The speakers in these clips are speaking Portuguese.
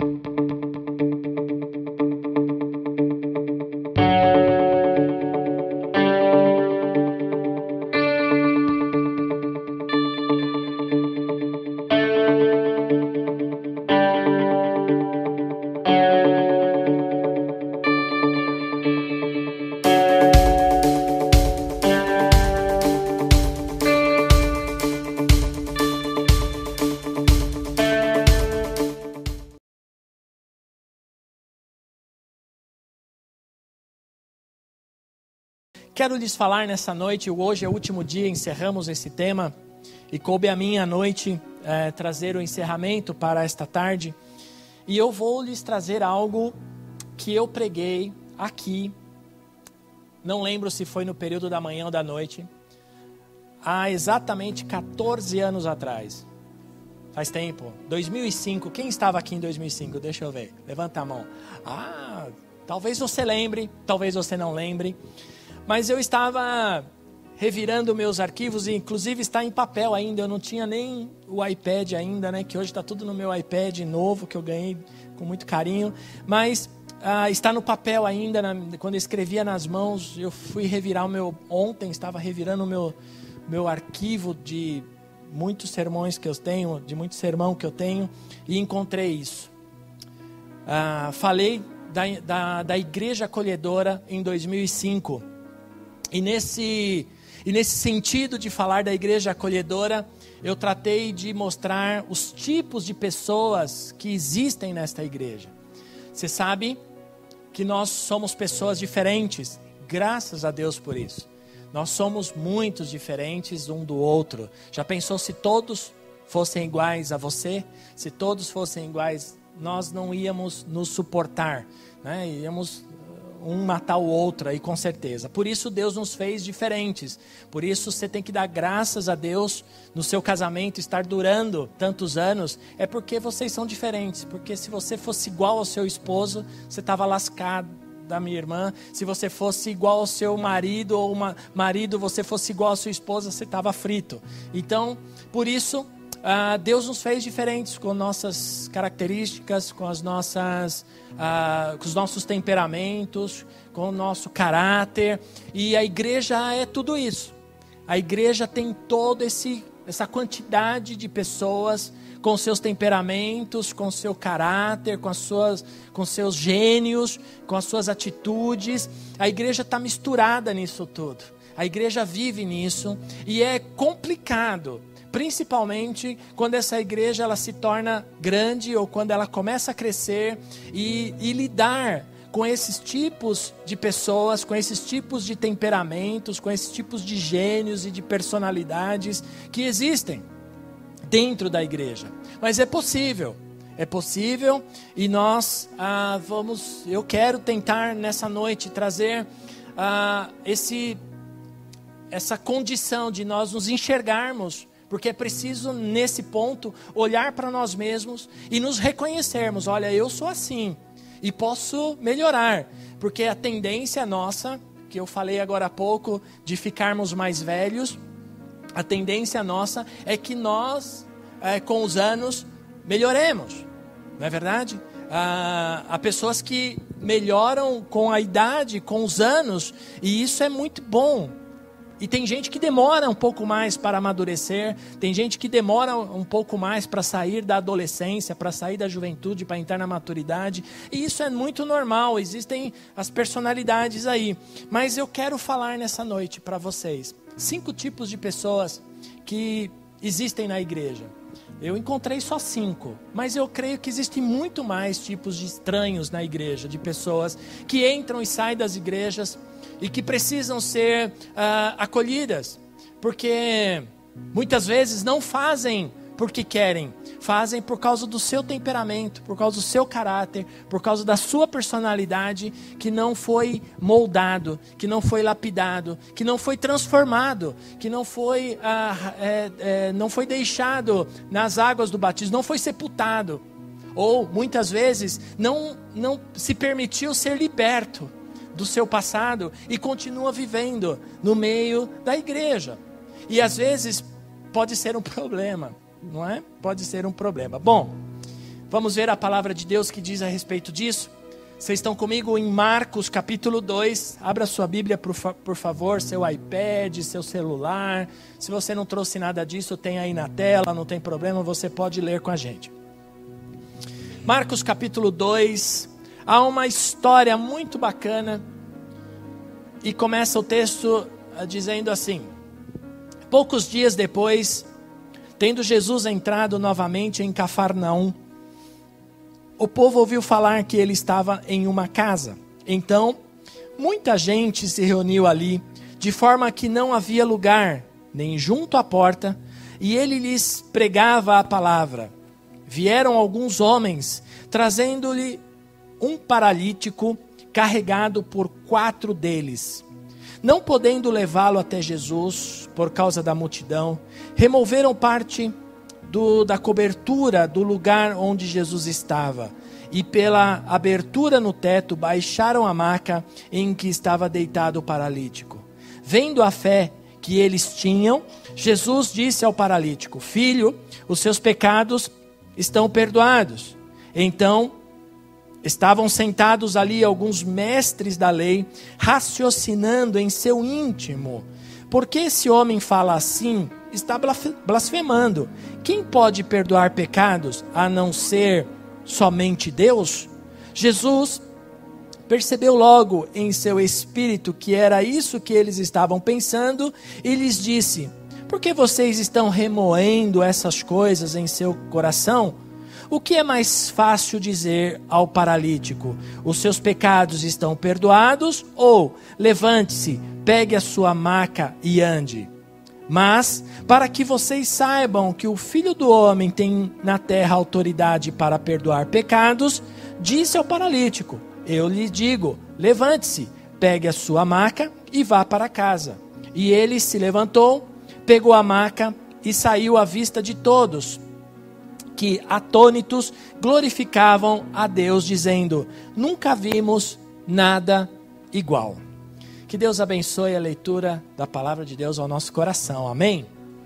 Quero lhes falar nessa noite, hoje é o último dia, encerramos esse tema, e coube a mim à noite trazer o encerramento para esta tarde, e eu vou lhes trazer algo que eu preguei aqui, não lembro se foi no período da manhã ou da noite, há exatamente 14 anos atrás, faz tempo, 2005, quem estava aqui em 2005? Deixa eu ver, levanta a mão. Talvez você lembre, talvez você não lembre, mas eu estava revirando meus arquivos, e inclusive está em papel ainda, eu não tinha nem o iPad ainda, né, que hoje está tudo no meu iPad novo, que eu ganhei com muito carinho, mas está no papel ainda, quando eu escrevia nas mãos, eu fui revirar ontem estava revirando o meu arquivo de muitos sermões que eu tenho, de muito sermão que eu tenho, e encontrei isso. Falei da Igreja Acolhedora em 2005, e nesse sentido de falar da Igreja Acolhedora, eu tratei de mostrar os tipos de pessoas que existem nesta igreja. Você sabe que nós somos pessoas diferentes, graças a Deus por isso. Nós somos muitos diferentes um do outro. Já pensou se todos fossem iguais a você? Se todos fossem iguais, nós não íamos nos suportar, né? Íamos um matar o outro aí, com certeza. Por isso Deus nos fez diferentes. Por isso você tem que dar graças a Deus no seu casamento estar durando tantos anos. É porque vocês são diferentes. Porque se você fosse igual ao seu esposo, você estava lascado, da minha irmã. Se você fosse igual ao seu marido, ou marido, você fosse igual à sua esposa, você estava frito. Então, por isso, Deus nos fez diferentes, com nossas características, com os nossos temperamentos, com o nosso caráter, e a igreja é tudo isso. A igreja tem toda essa quantidade de pessoas com seus temperamentos, com seu caráter, com seus gênios, com as suas atitudes. A igreja está misturada nisso tudo. A igreja vive nisso, e é complicado, principalmente quando essa igreja ela se torna grande, ou quando ela começa a crescer e lidar com esses tipos de pessoas, com esses tipos de temperamentos, com esses tipos de gênios e de personalidades que existem dentro da igreja. Mas é possível, e nós eu quero tentar nessa noite trazer essa condição de nós nos enxergarmos, porque é preciso, nesse ponto, olhar para nós mesmos e nos reconhecermos. Olha, eu sou assim e posso melhorar, porque a tendência nossa, que eu falei agora há pouco, de ficarmos mais velhos, a tendência nossa é que nós, com os anos, melhoremos, não é verdade? Há pessoas que melhoram com a idade, com os anos, e isso é muito bom. E tem gente que demora um pouco mais para amadurecer, tem gente que demora um pouco mais para sair da adolescência, para sair da juventude, para entrar na maturidade. E isso é muito normal, existem as personalidades aí. Mas eu quero falar nessa noite para vocês 5 tipos de pessoas que existem na igreja. Eu encontrei só 5, mas eu creio que existem muito mais tipos de estranhos na igreja, de pessoas que entram e saem das igrejas e que precisam ser acolhidas, porque muitas vezes não fazem porque querem, fazem por causa do seu temperamento, por causa do seu caráter, por causa da sua personalidade, que não foi moldado, que não foi lapidado, que não foi transformado, que não foi deixado nas águas do batismo, não foi sepultado, ou muitas vezes não se permitiu ser liberto do seu passado e continua vivendo no meio da igreja. E às vezes pode ser um problema, não é? Pode ser um problema. Bom, Vamos ver a palavra de Deus que diz a respeito disso? Vocês estão comigo em Marcos capítulo 2. Abra sua Bíblia, por favor, seu iPad, seu celular. Se você não trouxe nada disso, tem aí na tela, não tem problema, você pode ler com a gente. Marcos capítulo 2. Há uma história muito bacana. E começa o texto dizendo assim: poucos dias depois, tendo Jesus entrado novamente em Cafarnaum, o povo ouviu falar que ele estava em uma casa. Então, muita gente se reuniu ali, de forma que não havia lugar, nem junto à porta, e ele lhes pregava a palavra. Vieram alguns homens, trazendo-lhe um paralítico, carregado por 4 deles. Não podendo levá-lo até Jesus, por causa da multidão, removeram parte da cobertura do lugar onde Jesus estava, e pela abertura no teto baixaram a maca em que estava deitado o paralítico. Vendo a fé que eles tinham, Jesus disse ao paralítico: filho, os seus pecados estão perdoados. Então estavam sentados ali alguns mestres da lei, raciocinando em seu íntimo: por que esse homem fala assim? Está blasfemando. Quem pode perdoar pecados a não ser somente Deus? Jesus percebeu logo em seu espírito que era isso que eles estavam pensando e lhes disse: por que vocês estão remoendo essas coisas em seu coração? O que é mais fácil dizer ao paralítico: os seus pecados estão perdoados? Ou levante-se, pegue a sua maca e ande? Mas, para que vocês saibam que o Filho do Homem tem na terra autoridade para perdoar pecados, disse ao paralítico: eu lhe digo, levante-se, pegue a sua maca e vá para casa. E ele se levantou, pegou a maca e saiu à vista de todos, que, atônitos, glorificavam a Deus, dizendo: nunca vimos nada igual. Que Deus abençoe a leitura da palavra de Deus ao nosso coração, amém?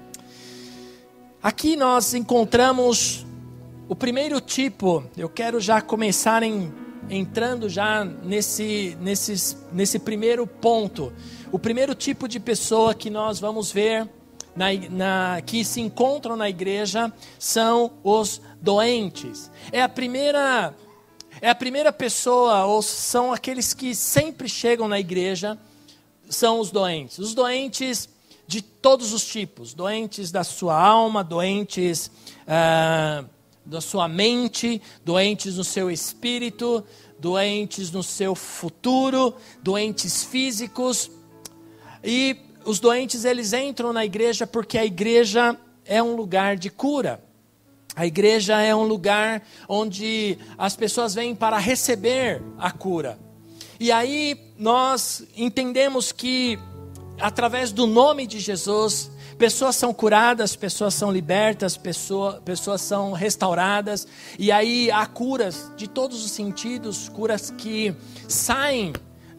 Aqui nós encontramos o primeiro tipo. Eu quero já começar entrando já nesse primeiro ponto. O primeiro tipo de pessoa que nós vamos ver que se encontram na igreja são os doentes. É a primeira pessoa, ou são aqueles que sempre chegam na igreja, são os doentes. Os doentes de todos os tipos. Doentes da sua alma, doentes da sua mente, doentes no seu espírito, doentes no seu futuro, doentes físicos. E os doentes, eles entram na igreja porque a igreja é um lugar de cura. A igreja é um lugar onde as pessoas vêm para receber a cura. E aí nós entendemos que, através do nome de Jesus, pessoas são curadas, pessoas são libertas, pessoas são restauradas. E aí há curas de todos os sentidos, curas que saem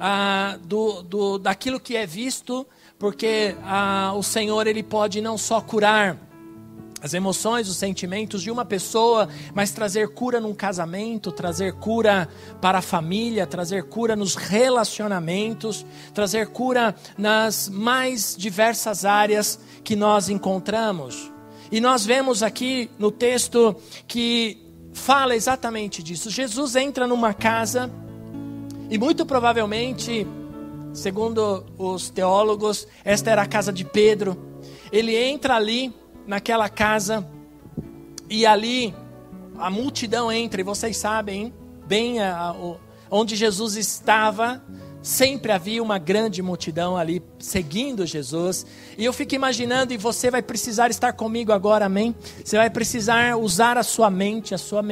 daquilo que é visto, porque o Senhor, Ele pode não só curar as emoções, os sentimentos de uma pessoa, mas trazer cura num casamento, trazer cura para a família, trazer cura nos relacionamentos, trazer cura nas mais diversas áreas que nós encontramos. E nós vemos aqui no texto que fala exatamente disso. Jesus entra numa casa e muito provavelmente, segundo os teólogos, esta era a casa de Pedro. Ele entra ali naquela casa, e ali a multidão entra, e vocês sabem bem onde Jesus estava, sempre havia uma grande multidão ali seguindo Jesus. E eu fico imaginando, e você vai precisar estar comigo agora, amém? Você vai precisar usar a sua mente, a sua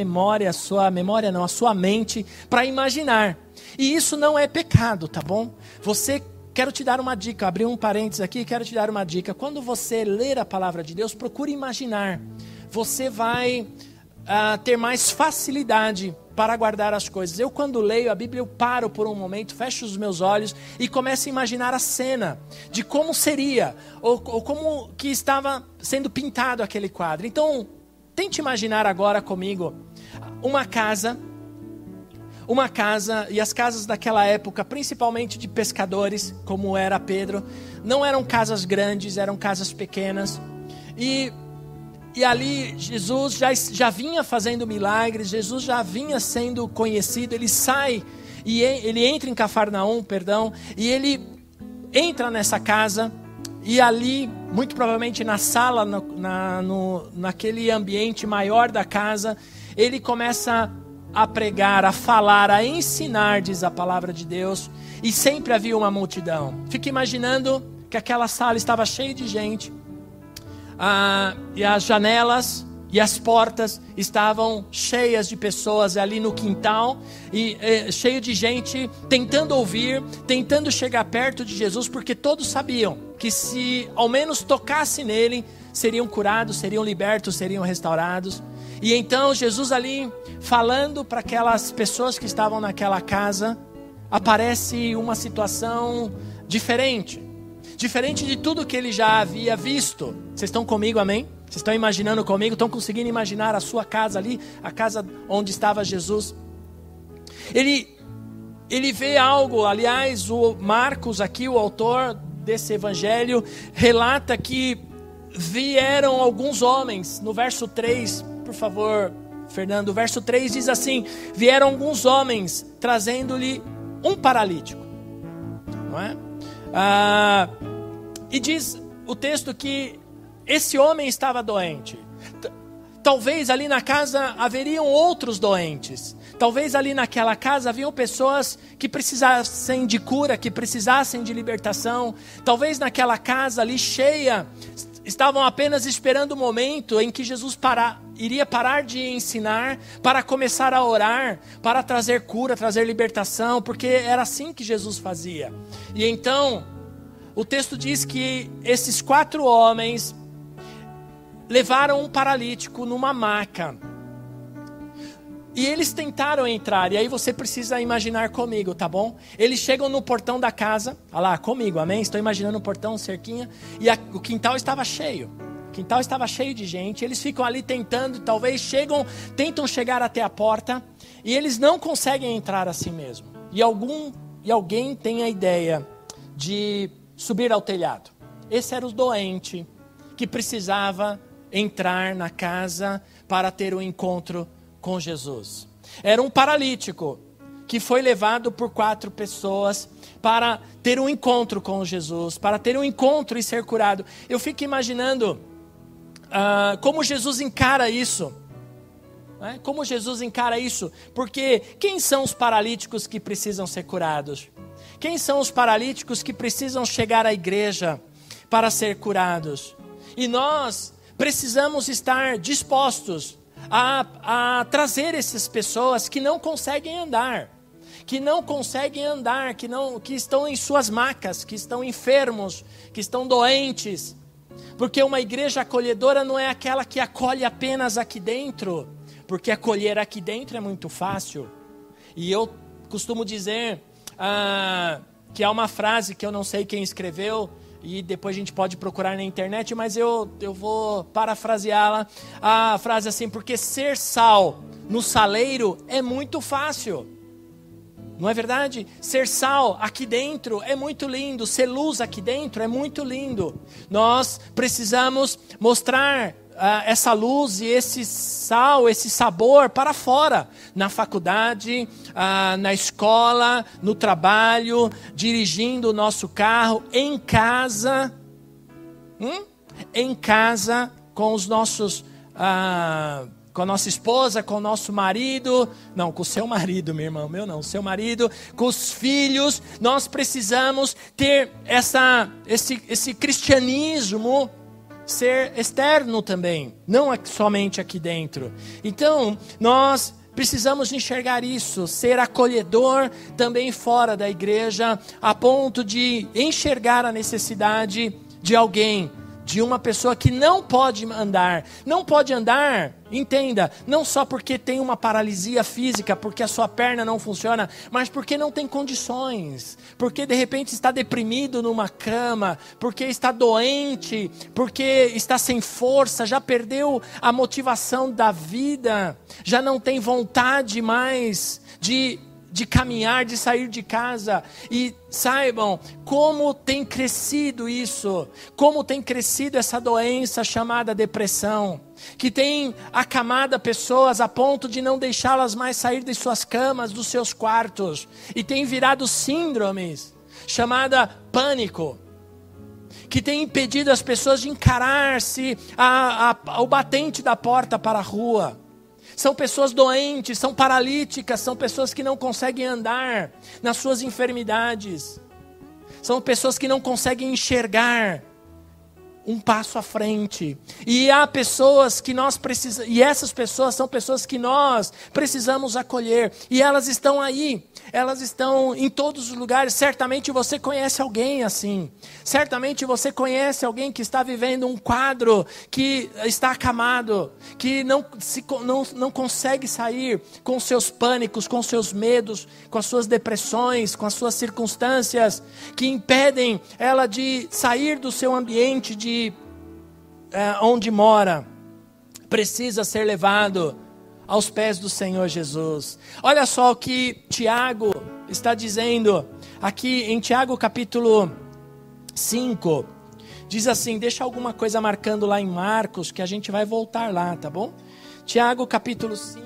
mente para imaginar. E isso não é pecado, tá bom? Quero te dar uma dica, abri um parênteses aqui, quero te dar uma dica. Quando você ler a palavra de Deus, procure imaginar. Você vai ter mais facilidade para guardar as coisas. Eu, quando leio a Bíblia, eu paro por um momento, fecho os meus olhos e começo a imaginar a cena de como seria, ou como que estava sendo pintado aquele quadro. Então, tente imaginar agora comigo uma casa, e as casas daquela época, principalmente de pescadores, como era Pedro, não eram casas grandes, eram casas pequenas. E ali Jesus já vinha fazendo milagres, Jesus já vinha sendo conhecido. Ele sai, e ele entra em Cafarnaum, e ele entra nessa casa, e ali, muito provavelmente na sala, naquele ambiente maior da casa, ele começa a pregar, a falar, a ensinar, diz a palavra de Deus, e sempre havia uma multidão. Fica imaginando que aquela sala estava cheia de gente, e as janelas e as portas estavam cheias de pessoas ali no quintal, e cheio de gente tentando ouvir, tentando chegar perto de Jesus, porque todos sabiam que se ao menos tocasse nele, seriam curados, seriam libertos, seriam restaurados. E então Jesus ali, falando para aquelas pessoas que estavam naquela casa, aparece uma situação diferente de tudo que ele já havia visto. Vocês estão comigo, amém? Vocês estão imaginando comigo? Estão conseguindo imaginar a sua casa ali, a casa onde estava Jesus? Ele vê algo. Aliás, o Marcos aqui, o autor desse evangelho, relata que vieram alguns homens. No verso 3, por favor, Fernando, o verso 3 diz assim: vieram alguns homens trazendo-lhe um paralítico, não é? E diz o texto que esse homem estava doente. Talvez ali na casa haveriam outros doentes. Talvez ali naquela casa haviam pessoas que precisassem de cura, que precisassem de libertação. Talvez naquela casa ali cheia, estavam apenas esperando o momento em que Jesus iria parar de ensinar, para começar a orar, para trazer cura, trazer libertação, porque era assim que Jesus fazia. E então, o texto diz que esses 4 homens levaram um paralítico numa maca. E eles tentaram entrar, e aí você precisa imaginar comigo, tá bom? Eles chegam no portão da casa, olha lá, comigo, amém? Estou imaginando o portão, cerquinha, e o quintal estava cheio. O quintal estava cheio de gente, eles ficam ali tentando, talvez tentam chegar até a porta, e eles não conseguem entrar assim mesmo. E alguém tem a ideia de subir ao telhado. Esse era o doente que precisava entrar na casa para ter um encontro com Jesus. Era um paralítico que foi levado por 4 pessoas para ter um encontro com Jesus, para ter um encontro e ser curado. Eu fico imaginando como Jesus encara isso. Né? Como Jesus encara isso? Porque quem são os paralíticos que precisam ser curados? Quem são os paralíticos que precisam chegar à igreja para ser curados? E nós precisamos estar dispostos a trazer essas pessoas que não conseguem andar, que estão em suas macas, que estão enfermos, que estão doentes. Porque uma igreja acolhedora não é aquela que acolhe apenas aqui dentro, porque acolher aqui dentro é muito fácil. E eu costumo dizer que há uma frase que eu não sei quem escreveu, e depois a gente pode procurar na internet, mas eu vou parafraseá-la. A frase assim: porque ser sal no saleiro é muito fácil. Não é verdade? Ser sal aqui dentro é muito lindo. Ser luz aqui dentro é muito lindo. Nós precisamos mostrar essa luz e esse sal, esse sabor para fora. Na faculdade, na escola, no trabalho, dirigindo o nosso carro, em casa. Em casa, com os nossos... com a nossa esposa, com o nosso marido, não, com o seu marido, meu irmão, meu não, o seu marido, com os filhos. Nós precisamos ter esse cristianismo ser externo também, não somente aqui dentro. Então, nós precisamos enxergar isso, ser acolhedor também fora da igreja, a ponto de enxergar a necessidade de alguém de uma pessoa que não pode andar. Não pode andar, entenda, não só porque tem uma paralisia física, porque a sua perna não funciona, mas porque não tem condições, porque de repente está deprimido numa cama, porque está doente, porque está sem força, já perdeu a motivação da vida, já não tem vontade mais de caminhar, de sair de casa. E saibam como tem crescido isso, como tem crescido essa doença chamada depressão, que tem acamado pessoas a ponto de não deixá-las mais sair de suas camas, dos seus quartos, e tem virado síndromes, chamada pânico, que tem impedido as pessoas de encarar-se ao batente da porta para a rua. São pessoas doentes, são paralíticas, são pessoas que não conseguem andar nas suas enfermidades. São pessoas que não conseguem enxergar um passo à frente. E há pessoas que nós precisamos, e essas pessoas são pessoas que nós precisamos acolher. E elas estão aí, elas estão em todos os lugares. Certamente você conhece alguém assim. Certamente você conhece alguém que está vivendo um quadro que está acamado, que não consegue sair com seus pânicos, com seus medos, com as suas depressões, com as suas circunstâncias que impedem ela de sair do seu ambiente onde mora. Precisa ser levado aos pés do Senhor Jesus. Olha só o que Tiago está dizendo aqui em Tiago capítulo 5. Diz assim, deixa alguma coisa marcando lá em Marcos, que a gente vai voltar lá, tá bom? Tiago capítulo 5.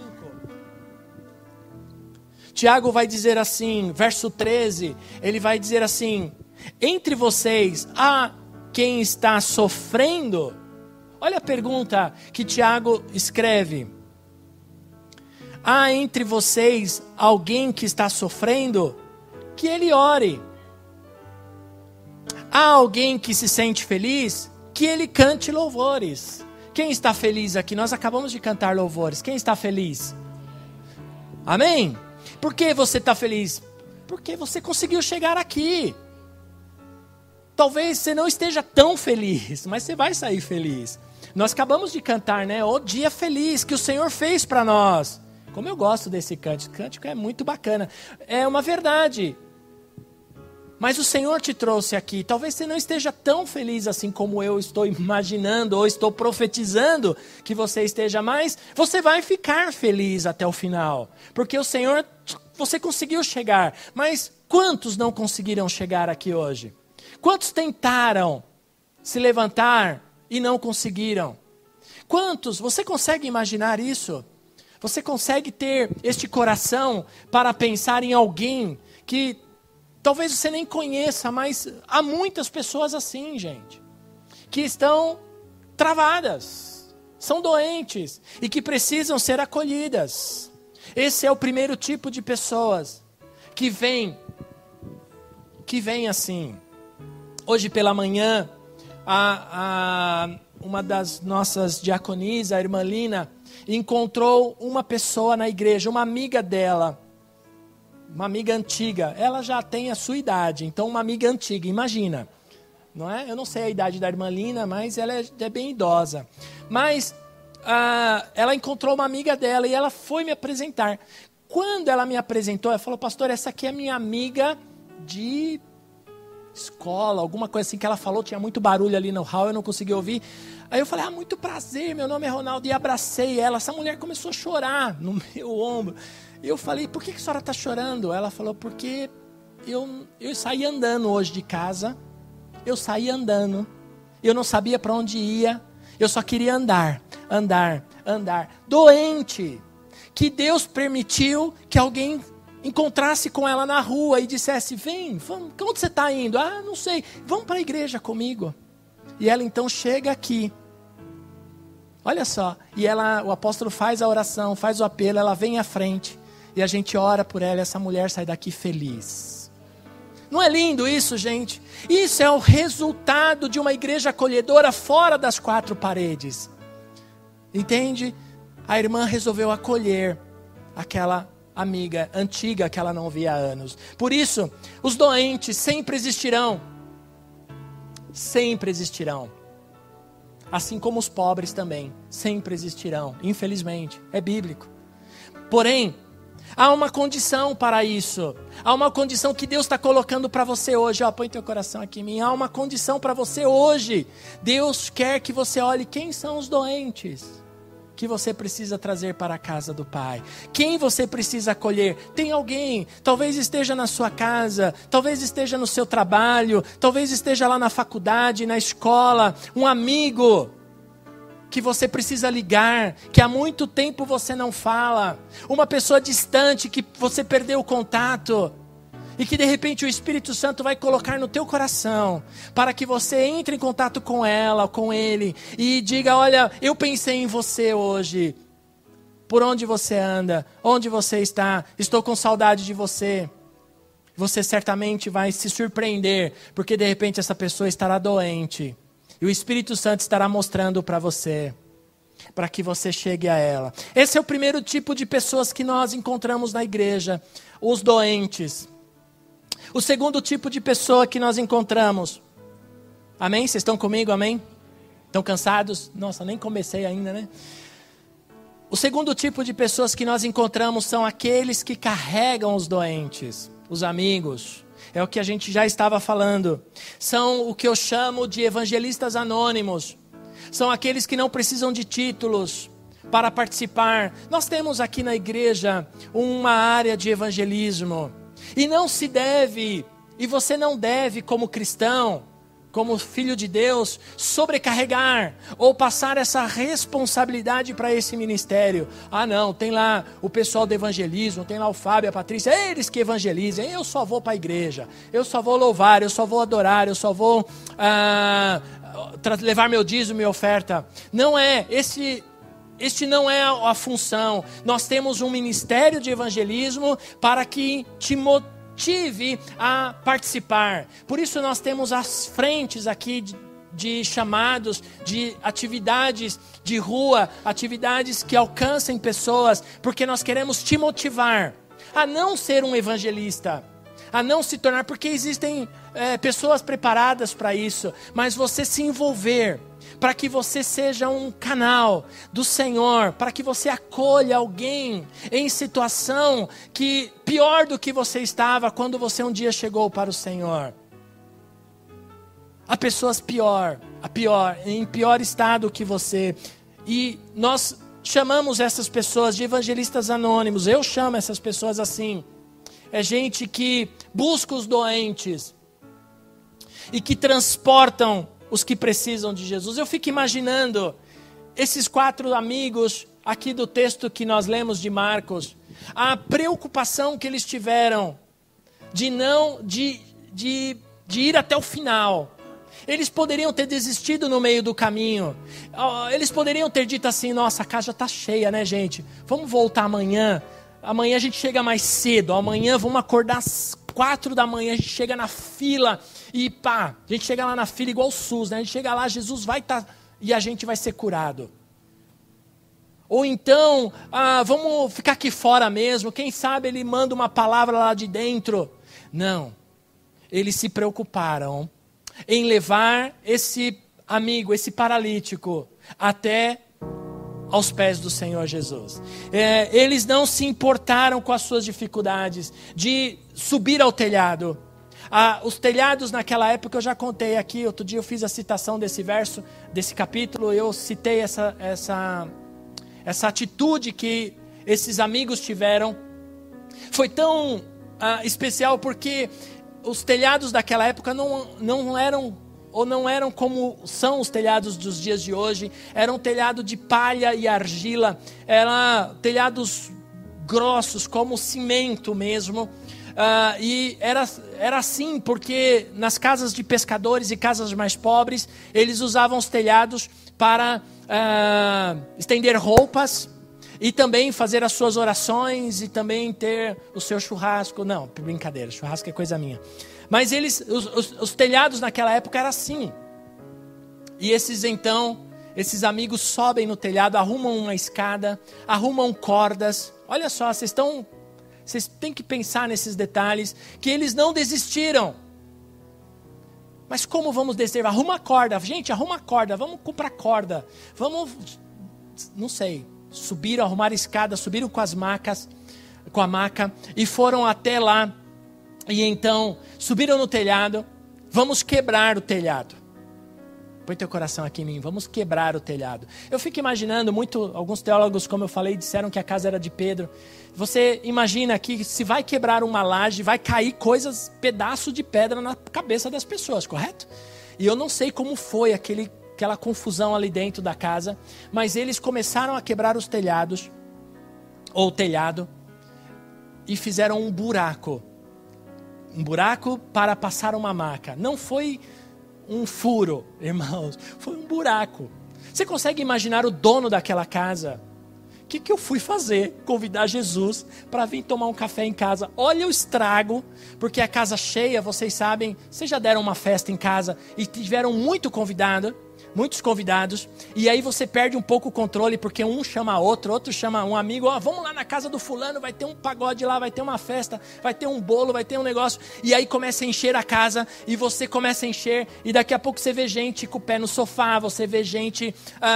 Tiago vai dizer assim, verso 13, ele vai dizer assim: entre vocês há quem está sofrendo. Olha a pergunta que Tiago escreve. Há entre vocês alguém que está sofrendo? Que ele ore. Há alguém que se sente feliz? Que ele cante louvores. Quem está feliz aqui? Nós acabamos de cantar louvores. Quem está feliz? Amém? Por que você está feliz? Porque você conseguiu chegar aqui. Talvez você não esteja tão feliz, mas você vai sair feliz. Nós acabamos de cantar, né? O dia feliz que o Senhor fez para nós. Como eu gosto desse cântico. O cântico é muito bacana. É uma verdade. Mas o Senhor te trouxe aqui. Talvez você não esteja tão feliz assim como eu estou imaginando ou estou profetizando que você esteja, mas você vai ficar feliz até o final. Porque o Senhor, você conseguiu chegar. Mas quantos não conseguiram chegar aqui hoje? Quantos tentaram se levantar e não conseguiram? Quantos? Você consegue imaginar isso? Você consegue ter este coração para pensar em alguém que talvez você nem conheça, mas há muitas pessoas assim, gente, que estão travadas, são doentes e que precisam ser acolhidas. Esse é o primeiro tipo de pessoas que vem assim. Hoje pela manhã, uma das nossas diaconisas, a irmã Lina, encontrou uma pessoa na igreja, uma amiga dela, uma amiga antiga. Ela já tem a sua idade, então uma amiga antiga, imagina, não é? Eu não sei a idade da irmã Lina, mas ela é bem idosa. Mas ela encontrou uma amiga dela e ela foi me apresentar. Quando ela me apresentou, ela falou: pastor, essa aqui é minha amiga de escola, alguma coisa assim que ela falou, tinha muito barulho ali no hall, eu não consegui ouvir. Aí eu falei: muito prazer, meu nome é Ronaldo, e abracei ela. Essa mulher começou a chorar no meu ombro. Eu falei: por que a senhora está chorando? Ela falou: porque eu saí andando hoje de casa, eu saí andando, eu não sabia para onde ia, eu só queria andar, doente, que Deus permitiu que alguém encontrasse com ela na rua e dissesse: vem, vamos, onde você está indo? Ah, não sei, vamos para a igreja comigo. E ela então chega aqui, olha só, e o apóstolo faz a oração, faz o apelo, ela vem à frente, e a gente ora por ela, e essa mulher sai daqui feliz. Não é lindo isso, gente? Isso é o resultado de uma igreja acolhedora fora das quatro paredes. Entende? A irmã resolveu acolher aquela amiga antiga que ela não via há anos. Por isso, os doentes sempre existirão. Sempre existirão. assim como os pobres também, sempre existirão, infelizmente, é bíblico. Porém, há uma condição para isso, há uma condição que Deus está colocando para você hoje, põe teu coração aqui em mim, há uma condição para você hoje. Deus quer que você olhe quem são os doentes que você precisa trazer para a casa do Pai. Quem você precisa acolher? Tem alguém, talvez esteja na sua casa, talvez esteja no seu trabalho, talvez esteja lá na faculdade, na escola, um amigo que você precisa ligar, que há muito tempo você não fala, uma pessoa distante que você perdeu o contato, e que de repente o Espírito Santo vai colocar no teu coração, para que você entre em contato com ela, com ele, e diga, olha, eu pensei em você hoje, por onde você anda, onde você está, estou com saudade de você. Você certamente vai se surpreender, porque de repente essa pessoa estará doente, e o Espírito Santo estará mostrando para você, para que você chegue a ela. Esse é o primeiro tipo de pessoas que nós encontramos na igreja, os doentes. O segundo tipo de pessoa que nós encontramos, amém? Vocês estão comigo, amém? Estão cansados? Nossa, nem comecei ainda, né? O segundo tipo de pessoas que nós encontramos são aqueles que carregam os doentes, os amigos. É o que a gente já estava falando. São o que eu chamo de evangelistas anônimos. São aqueles que não precisam de títulos para participar. Nós temos aqui na igreja uma área de evangelismo. E não se deve, e você não deve como cristão, como filho de Deus, sobrecarregar ou passar essa responsabilidade para esse ministério. Não, tem lá o pessoal do evangelismo, tem lá o Fábio, a Patrícia, eles que evangelizem, eu só vou para a igreja, eu só vou louvar, eu só vou adorar, eu só vou levar meu dízimo e minha oferta. Não é, este não é a função. Nós temos um ministério de evangelismo para que te motive a participar. Por isso nós temos as frentes aqui de chamados, de atividades de rua, atividades que alcancem pessoas, porque nós queremos te motivar a não ser um evangelista, a não se tornar, porque existem pessoas preparadas para isso, mas você se envolver, para que você seja um canal do Senhor, para que você acolha alguém em situação que pior do que você estava quando você um dia chegou para o Senhor. Há pessoas em pior estado que você, e nós chamamos essas pessoas de evangelistas anônimos. Eu chamo essas pessoas assim. É gente que busca os doentes e que transportam os que precisam de Jesus. Eu fico imaginando esses 4 amigos aqui do texto que nós lemos de Marcos, a preocupação que eles tiveram de ir até o final. Eles poderiam ter desistido no meio do caminho. Eles poderiam ter dito assim, nossa, a casa está cheia, né, gente? Vamos voltar amanhã. Amanhã a gente chega mais cedo. Amanhã vamos acordar às 4 da manhã, a gente chega na fila e a gente chega lá na fila igual o SUS, né? A gente chega lá, Jesus vai estar e a gente vai ser curado. Ou então, vamos ficar aqui fora mesmo, quem sabe ele manda uma palavra lá de dentro. Não, eles se preocuparam em levar esse amigo, esse paralítico, até aos pés do Senhor Jesus. Eles não se importaram com as suas dificuldades de subir ao telhado. Os telhados naquela época, eu já contei aqui, outro dia eu fiz a citação desse verso, desse capítulo, eu citei essa atitude que esses amigos tiveram. Foi tão especial porque os telhados daquela época não eram como são os telhados dos dias de hoje. Era um telhado de palha e argila, eram telhados grossos como cimento mesmo. E era assim porque nas casas de pescadores e casas mais pobres, eles usavam os telhados para estender roupas e também fazer as suas orações e também ter o seu churrasco. Não, brincadeira, churrasco é coisa minha. Mas os telhados naquela época eram assim. E esses amigos sobem no telhado, arrumam uma escada, arrumam cordas. Olha só, vocês têm que pensar nesses detalhes, que eles não desistiram. Mas como vamos descer? Arruma a corda. Gente, arruma a corda. Vamos comprar corda. Vamos, não sei, subiram, arrumaram escada, subiram com a maca e foram até lá. E então, subiram no telhado. Vamos quebrar o telhado. Põe teu coração aqui em mim. Vamos quebrar o telhado. Eu fico imaginando alguns teólogos, como eu falei, disseram que a casa era de Pedro. Você imagina que se vai quebrar uma laje, vai cair pedaço de pedra na cabeça das pessoas, correto? E eu não sei como foi aquela confusão ali dentro da casa, mas eles começaram a quebrar os telhados, ou o telhado, e fizeram um buraco para passar uma maca. Não foi um furo, irmãos, foi um buraco. Você consegue imaginar o dono daquela casa? O que eu fui fazer? Convidar Jesus para vir tomar um café em casa. Olha o estrago, porque a casa cheia, vocês sabem, vocês já deram uma festa em casa e tiveram muitos convidados, e aí você perde um pouco o controle, porque um chama outro chama um amigo, vamos lá na casa do fulano, vai ter um pagode lá, vai ter uma festa, vai ter um bolo, vai ter um negócio, e aí começa a encher a casa, e você começa a encher, e daqui a pouco você vê gente com o pé no sofá, você vê gente,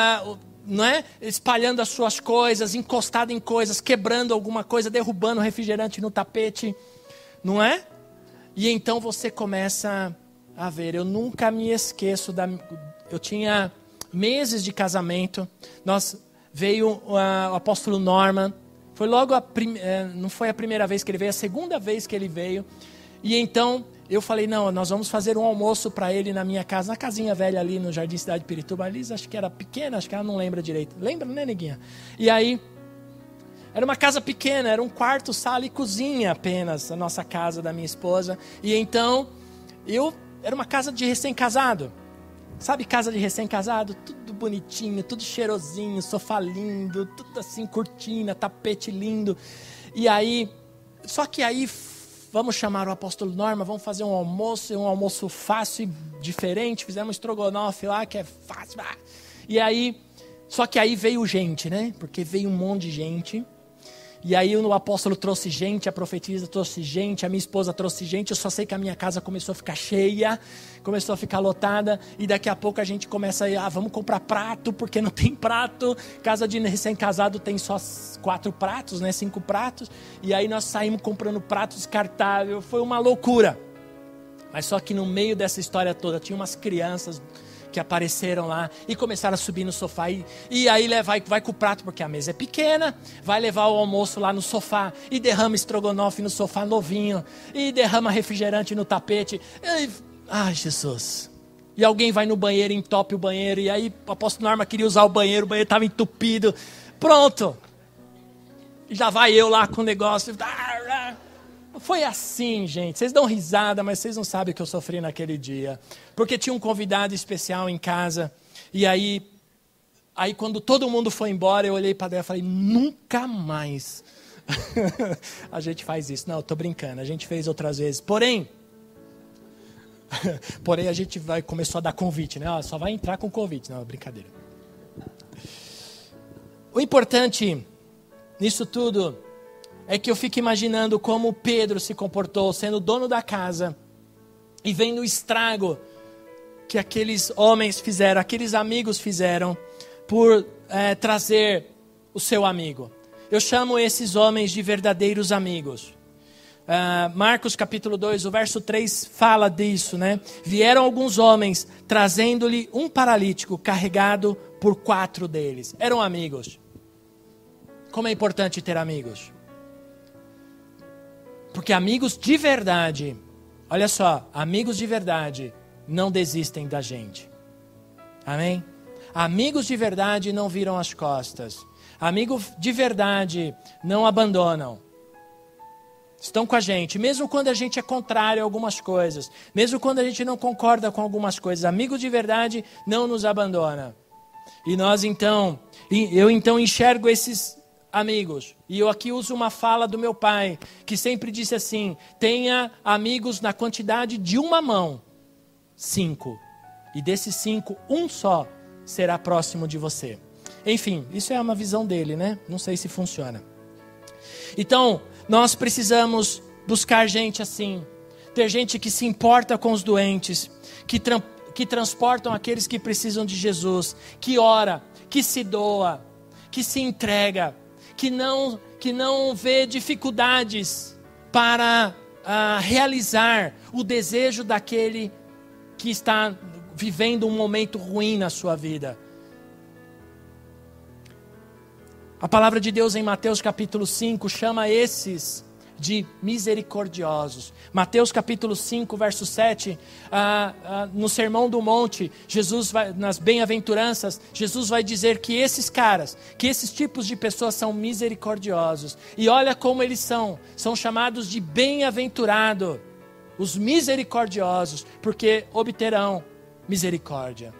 não é? Espalhando as suas coisas, encostado em coisas, quebrando alguma coisa, derrubando refrigerante no tapete, não é? E então você começa a ver, eu nunca me esqueço eu tinha meses de casamento, veio o apóstolo Norman, foi logo não foi a primeira vez que ele veio, a segunda vez que ele veio, e então eu falei, não, nós vamos fazer um almoço para ele na minha casa, na casinha velha ali no Jardim Cidade de Pirituba, a Liz acho que era pequena, acho que ela não lembra direito, lembra, né, neguinha? E aí, era uma casa pequena, era um quarto, sala e cozinha apenas, a nossa casa da minha esposa, e então, era uma casa de recém-casado. Sabe, casa de recém-casado? Tudo bonitinho, tudo cheirosinho, sofá lindo, tudo assim, cortina, tapete lindo. E aí, só que aí, vamos chamar o apóstolo Norma, vamos fazer um almoço fácil e diferente. Fizemos um estrogonofe lá, que é fácil. E aí, só que aí veio gente, né? Porque veio um monte de gente. E aí o apóstolo trouxe gente, a profetisa trouxe gente, a minha esposa trouxe gente. Eu só sei que a minha casa começou a ficar cheia, começou a ficar lotada. E daqui a pouco a gente começa a vamos comprar prato, porque não tem prato. Casa de recém-casado tem só 4 pratos, né? 5 pratos. E aí nós saímos comprando prato descartável. Foi uma loucura. Mas só que no meio dessa história toda tinha umas crianças que apareceram lá e começaram a subir no sofá e aí vai com o prato, porque a mesa é pequena, vai levar o almoço lá no sofá e derrama estrogonofe no sofá novinho e derrama refrigerante no tapete. Ai, Jesus. E alguém vai no banheiro e entope o banheiro, e aí o apóstolo Norma queria usar o banheiro estava entupido. Pronto. Já vai eu lá com o negócio. Foi assim, gente. Vocês dão risada, mas vocês não sabem o que eu sofri naquele dia. Porque tinha um convidado especial em casa. E aí quando todo mundo foi embora, eu olhei para dela e falei, nunca mais a gente faz isso. Não, eu tô brincando. A gente fez outras vezes. Porém a gente começou a dar convite, né? Só vai entrar com convite. Não, brincadeira. O importante nisso tudo é que eu fico imaginando como Pedro se comportou, sendo dono da casa, e vendo o estrago que aqueles homens fizeram, aqueles amigos fizeram, por trazer o seu amigo. Eu chamo esses homens de verdadeiros amigos. Marcos capítulo 2, o verso 3 fala disso, né? Vieram alguns homens, trazendo-lhe um paralítico, carregado por 4 deles. Eram amigos. Como é importante ter amigos. Porque amigos de verdade, olha só, amigos de verdade não desistem da gente. Amém? Amigos de verdade não viram as costas. Amigos de verdade não abandonam. Estão com a gente, mesmo quando a gente é contrário a algumas coisas. Mesmo quando a gente não concorda com algumas coisas. Amigos de verdade não nos abandonam. E eu então enxergo esses amigos. E eu aqui uso uma fala do meu pai, que sempre disse assim, tenha amigos na quantidade de uma mão. 5. E desses 5, um só será próximo de você. Enfim, isso é uma visão dele, né? Não sei se funciona. Então, nós precisamos buscar gente assim. ter gente que se importa com os doentes, que transportam aqueles que precisam de Jesus, que ora, que se doa, que se entrega, que não vê dificuldades para realizar o desejo daquele que está vivendo um momento ruim na sua vida. A palavra de Deus em Mateus capítulo 5 chama esses de misericordiosos. Mateus capítulo 5, verso 7, no Sermão do Monte, nas bem-aventuranças, Jesus vai dizer que esses caras, que esses tipos de pessoas são misericordiosos. E olha como eles são chamados de bem-aventurado, os misericordiosos, porque obterão misericórdia.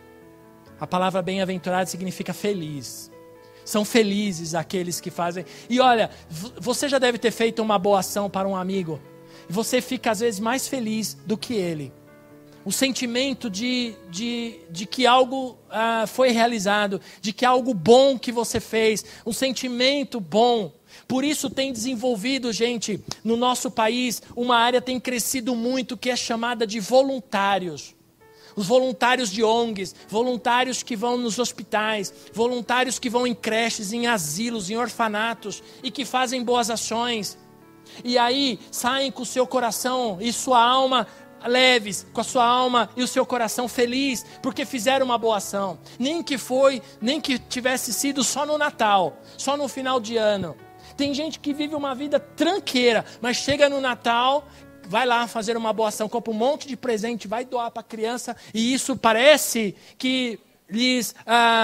A palavra bem-aventurado significa feliz. São felizes aqueles que fazem. E olha, você já deve ter feito uma boa ação para um amigo. E você fica às vezes mais feliz do que ele. O sentimento de que algo foi realizado, de que algo bom que você fez, um sentimento bom. Por isso tem desenvolvido, gente, no nosso país, uma área tem crescido muito que é chamada de voluntários. Os voluntários de ONGs, voluntários que vão nos hospitais, voluntários que vão em creches, em asilos, em orfanatos e que fazem boas ações. E aí saem com o seu coração e sua alma leves, com a sua alma e o seu coração feliz, porque fizeram uma boa ação. Nem que tivesse sido só no Natal, só no final de ano. Tem gente que vive uma vida tranqueira, mas chega no Natal, vai lá fazer uma boa ação, compra um monte de presente, vai doar para a criança, e isso parece que lhes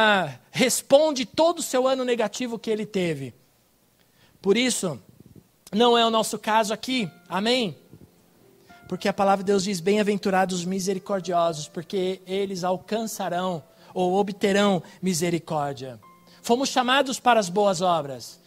responde todo o seu ano negativo que ele teve. Por isso, não é o nosso caso aqui, amém? Porque a palavra de Deus diz, bem-aventurados os misericordiosos, porque eles alcançarão ou obterão misericórdia. Fomos chamados para as boas obras.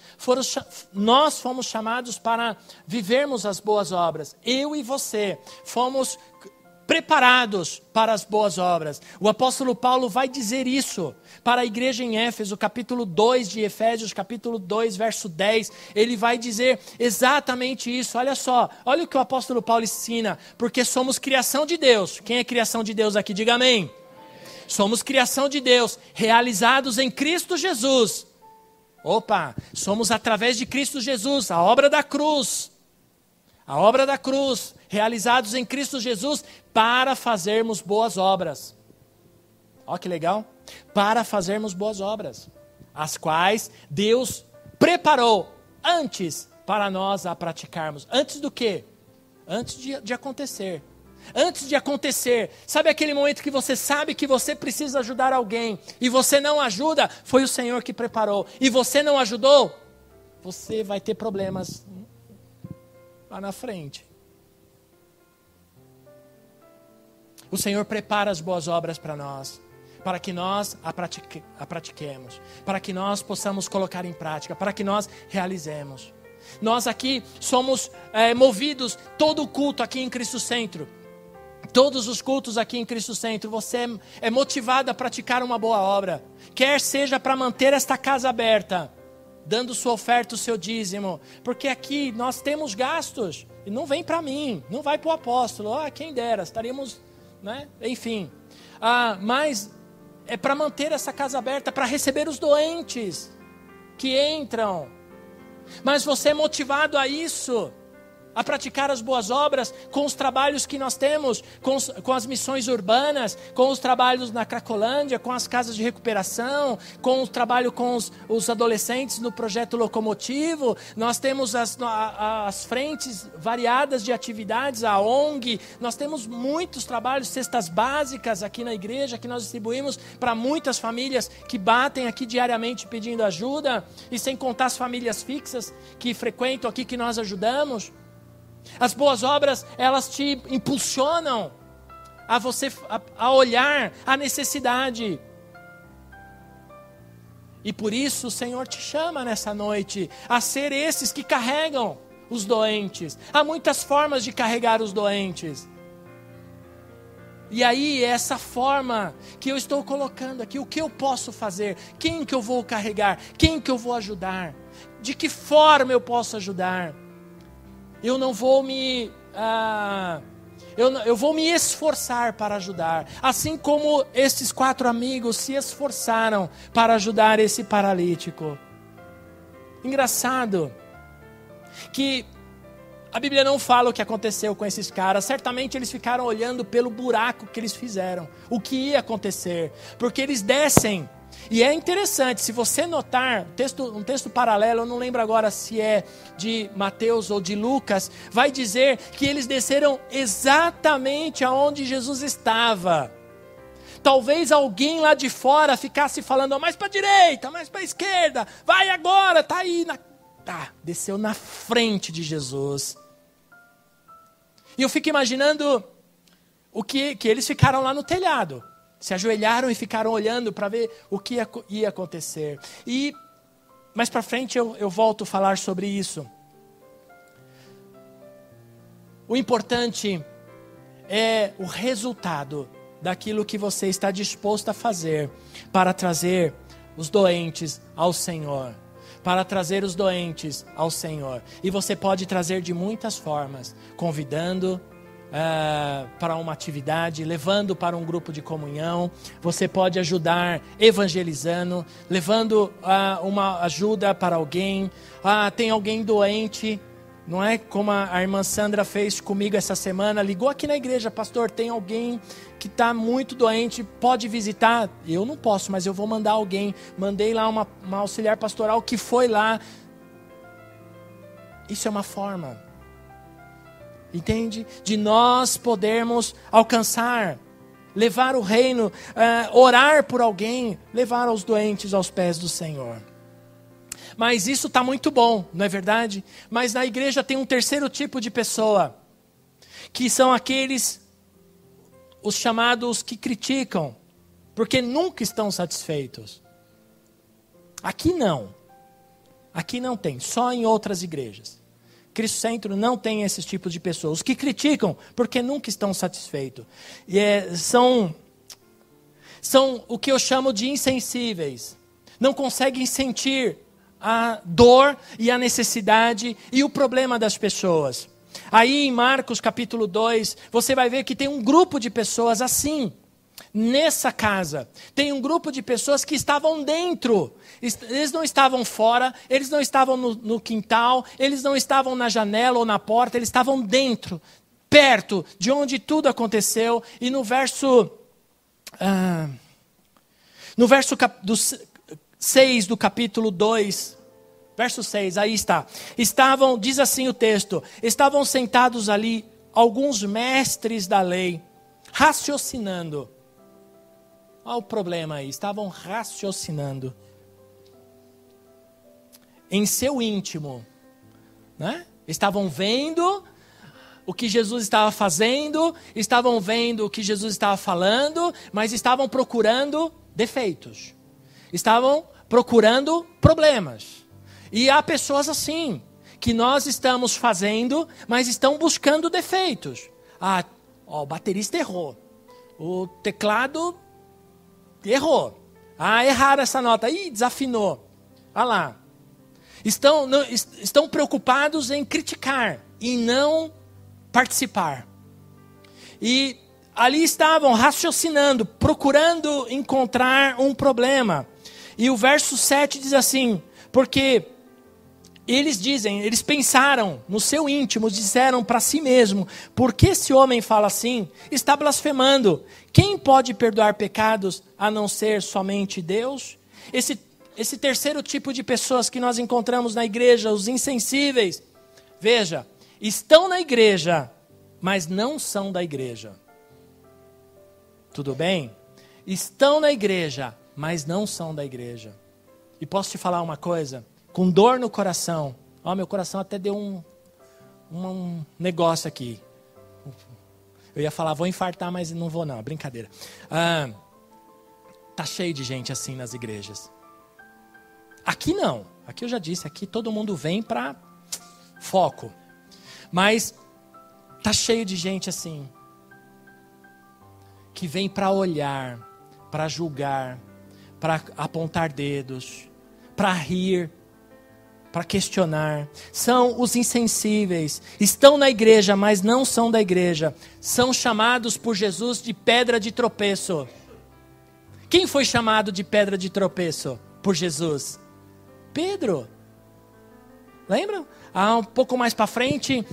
Nós fomos chamados para vivermos as boas obras. Eu e você fomos preparados para as boas obras. O apóstolo Paulo vai dizer isso para a igreja em Éfeso, capítulo 2 de Efésios, capítulo 2, verso 10. Ele vai dizer exatamente isso. Olha só, olha o que o apóstolo Paulo ensina. Porque somos criação de Deus. Quem é criação de Deus aqui? Diga amém. Somos criação de Deus, realizados em Cristo Jesus. Somos através de Cristo Jesus, a obra da cruz, realizados em Cristo Jesus para fazermos boas obras. Olha que legal, para fazermos boas obras, as quais Deus preparou antes para nós a praticarmos. Antes do quê? Antes de acontecer. Antes de acontecer, sabe aquele momento que você sabe que você precisa ajudar alguém e você não ajuda? Foi o Senhor que preparou. E você não ajudou? Você vai ter problemas lá na frente. O Senhor prepara as boas obras para nós, para que nós a pratiquemos, para que nós possamos colocar em prática, para que nós realizemos. Nós aqui somos movidos, todo o culto aqui em Cristo Centro. Todos os cultos aqui em Cristo Centro, você é motivado a praticar uma boa obra. Quer seja para manter esta casa aberta, dando sua oferta, o seu dízimo. Porque aqui nós temos gastos. E não vem para mim, não vai para o apóstolo. Quem dera, estaríamos, né? Enfim. Mas é para manter essa casa aberta, para receber os doentes que entram. Mas você é motivado a isso, a praticar as boas obras com os trabalhos que nós temos, com as missões urbanas, com os trabalhos na Cracolândia, com as casas de recuperação, com o trabalho com os adolescentes no projeto Locomotivo. Nós temos as frentes variadas de atividades, a ONG, nós temos muitos trabalhos, cestas básicas aqui na igreja, que nós distribuímos para muitas famílias que batem aqui diariamente pedindo ajuda, e sem contar as famílias fixas que frequentam aqui, que nós ajudamos. As boas obras, elas te impulsionam a você a olhar a necessidade. E por isso o Senhor te chama nessa noite a ser esses que carregam os doentes. Há muitas formas de carregar os doentes. E aí é essa forma que eu estou colocando aqui. O que eu posso fazer? Quem que eu vou carregar? Quem que eu vou ajudar? De que forma eu posso ajudar? Eu não vou me eu vou me esforçar para ajudar. Assim como esses 4 amigos se esforçaram para ajudar esse paralítico. Engraçado que a Bíblia não fala o que aconteceu com esses caras. Certamente eles ficaram olhando pelo buraco que eles fizeram. O que ia acontecer. Porque eles descem. E é interessante, se você notar, um texto paralelo, eu não lembro agora se é de Mateus ou de Lucas, vai dizer que eles desceram exatamente aonde Jesus estava. Talvez alguém lá de fora ficasse falando, mais para a direita, mais para a esquerda, vai agora, está aí. Desceu na frente de Jesus. E eu fico imaginando que eles ficaram lá no telhado. Se ajoelharam e ficaram olhando para ver o que ia acontecer. E mais para frente eu volto a falar sobre isso. O importante é o resultado daquilo que você está disposto a fazer para trazer os doentes ao Senhor. Para trazer os doentes ao Senhor. E você pode trazer de muitas formas. Convidando para uma atividade, levando para um grupo de comunhão. Você pode ajudar evangelizando, levando uma ajuda para alguém. Tem alguém doente, não é? Como a irmã Sandra fez comigo essa semana, ligou aqui na igreja, pastor, tem alguém que está muito doente, pode visitar? Eu não posso, mas eu vou mandar alguém. Mandei lá uma auxiliar pastoral que foi lá. Isso é uma forma, entende? De nós podermos alcançar, levar o reino, orar por alguém, levar os doentes aos pés do Senhor. Mas isso está muito bom, não é verdade? Mas na igreja tem um terceiro tipo de pessoa, que são aqueles, os chamados que criticam, porque nunca estão satisfeitos. Aqui não tem, só em outras igrejas. Cristo Centro não tem esses tipos de pessoas. Os que criticam, porque nunca estão satisfeitos. E são o que eu chamo de insensíveis. Não conseguem sentir a dor e a necessidade e o problema das pessoas. Aí em Marcos capítulo 2, você vai ver que tem um grupo de pessoas assim. Nessa casa, tem um grupo de pessoas que estavam dentro, eles não estavam fora, eles não estavam no quintal, eles não estavam na janela ou na porta, eles estavam dentro, perto de onde tudo aconteceu. E no verso 6 do capítulo 2, verso 6, aí está. Diz assim o texto, estavam sentados ali alguns mestres da lei, raciocinando. Olha o problema aí, estavam raciocinando em seu íntimo, né? Estavam vendo o que Jesus estava fazendo, estavam vendo o que Jesus estava falando, mas estavam procurando defeitos, estavam procurando problemas. E há pessoas assim, que nós estamos fazendo, mas estão buscando defeitos. O baterista errou, o teclado errou. Erraram essa nota. Desafinou. Olha lá. Estão preocupados em criticar e não participar. E ali estavam raciocinando, procurando encontrar um problema. E o verso 7 diz assim, porque eles pensaram no seu íntimo, disseram para si mesmo, por que esse homem fala assim? Está blasfemando. Quem pode perdoar pecados a não ser somente Deus? Esse terceiro tipo de pessoas que nós encontramos na igreja, os insensíveis, veja, estão na igreja, mas não são da igreja. Tudo bem? Estão na igreja, mas não são da igreja. E posso te falar uma coisa? Com dor no coração. Meu coração até deu um negócio aqui. Eu ia falar, vou infartar, mas não vou não, brincadeira. Tá cheio de gente assim nas igrejas. Aqui não, aqui eu já disse, aqui todo mundo vem para foco. Mas tá cheio de gente assim, que vem para olhar, para julgar, para apontar dedos, para rir. para questionar. São os insensíveis. Estão na igreja, mas não são da igreja. São chamados por Jesus de pedra de tropeço. Quem foi chamado de pedra de tropeço por Jesus? Pedro. Lembram? Um pouco mais para frente,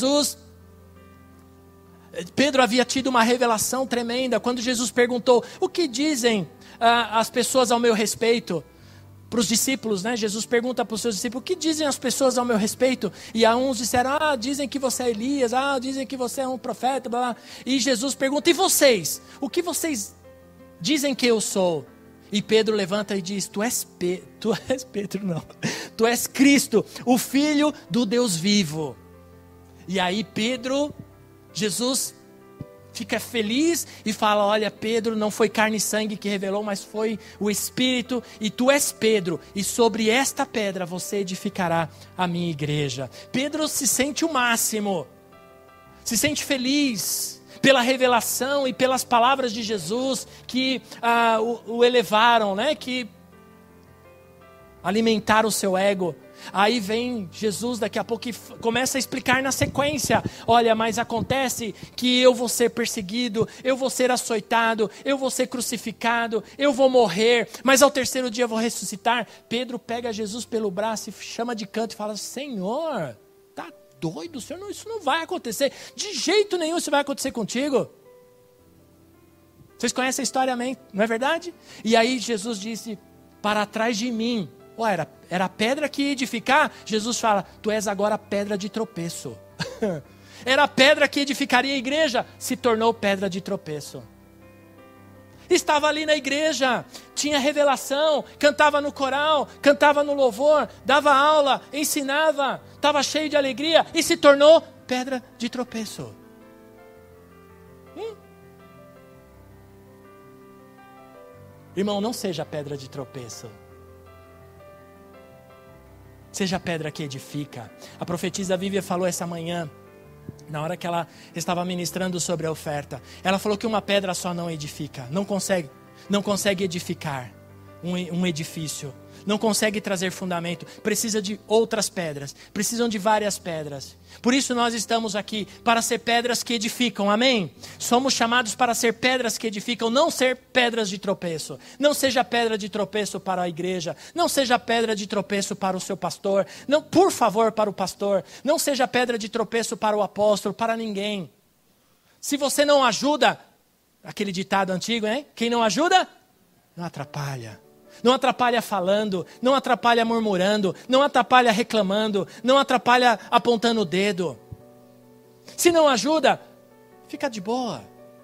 Pedro havia tido uma revelação tremenda. Quando Jesus perguntou, o que dizem as pessoas ao meu respeito? Para os discípulos, né? Jesus pergunta para os seus discípulos, o que dizem as pessoas ao meu respeito? E a uns disseram, dizem que você é Elias, dizem que você é um profeta, blá, blá. E Jesus pergunta, e vocês? O que vocês dizem que eu sou? E Pedro levanta e diz, tu és Pedro não, tu és Cristo, o Filho do Deus vivo. E aí Jesus fica feliz e fala, olha Pedro, não foi carne e sangue que revelou, mas foi o Espírito, e tu és Pedro, e sobre esta pedra você edificará a minha igreja. Pedro se sente o máximo, se sente feliz pela revelação e pelas palavras de Jesus que o elevaram, né? Que alimentaram o seu ego. Aí vem Jesus daqui a pouco e começa a explicar na sequência. Olha, mas acontece que eu vou ser perseguido, eu vou ser açoitado, eu vou ser crucificado, eu vou morrer, mas ao terceiro dia eu vou ressuscitar. Pedro pega Jesus pelo braço e chama de canto e fala, Senhor, tá doido? Senhor, isso não vai acontecer. De jeito nenhum isso vai acontecer contigo. Vocês conhecem a história, amém? Não é verdade? E aí Jesus disse, para trás de mim. Era a pedra que ia edificar. Jesus fala, tu és agora pedra de tropeço. Era a pedra que edificaria a igreja, se tornou pedra de tropeço. Estava ali na igreja, tinha revelação, cantava no coral, cantava no louvor, dava aula, ensinava, estava cheio de alegria e se tornou pedra de tropeço. Irmão, não seja pedra de tropeço. Seja a pedra que edifica. A profetisa Vívia falou essa manhã, na hora que ela estava ministrando sobre a oferta. Ela falou que uma pedra só não edifica. Não consegue edificar um edifício. Não consegue trazer fundamento. Precisa de outras pedras. Precisam de várias pedras. Por isso nós estamos aqui, para ser pedras que edificam, amém? Somos chamados para ser pedras que edificam, não ser pedras de tropeço. Não seja pedra de tropeço para a igreja. Não seja pedra de tropeço para o seu pastor. Não, por favor, para o pastor. Não seja pedra de tropeço para o apóstolo, para ninguém. Se você não ajuda, aquele ditado antigo, hein? Quem não ajuda, não atrapalha. Não atrapalha falando, não atrapalha murmurando, não atrapalha reclamando, não atrapalha apontando o dedo. Se não ajuda, fica de boa.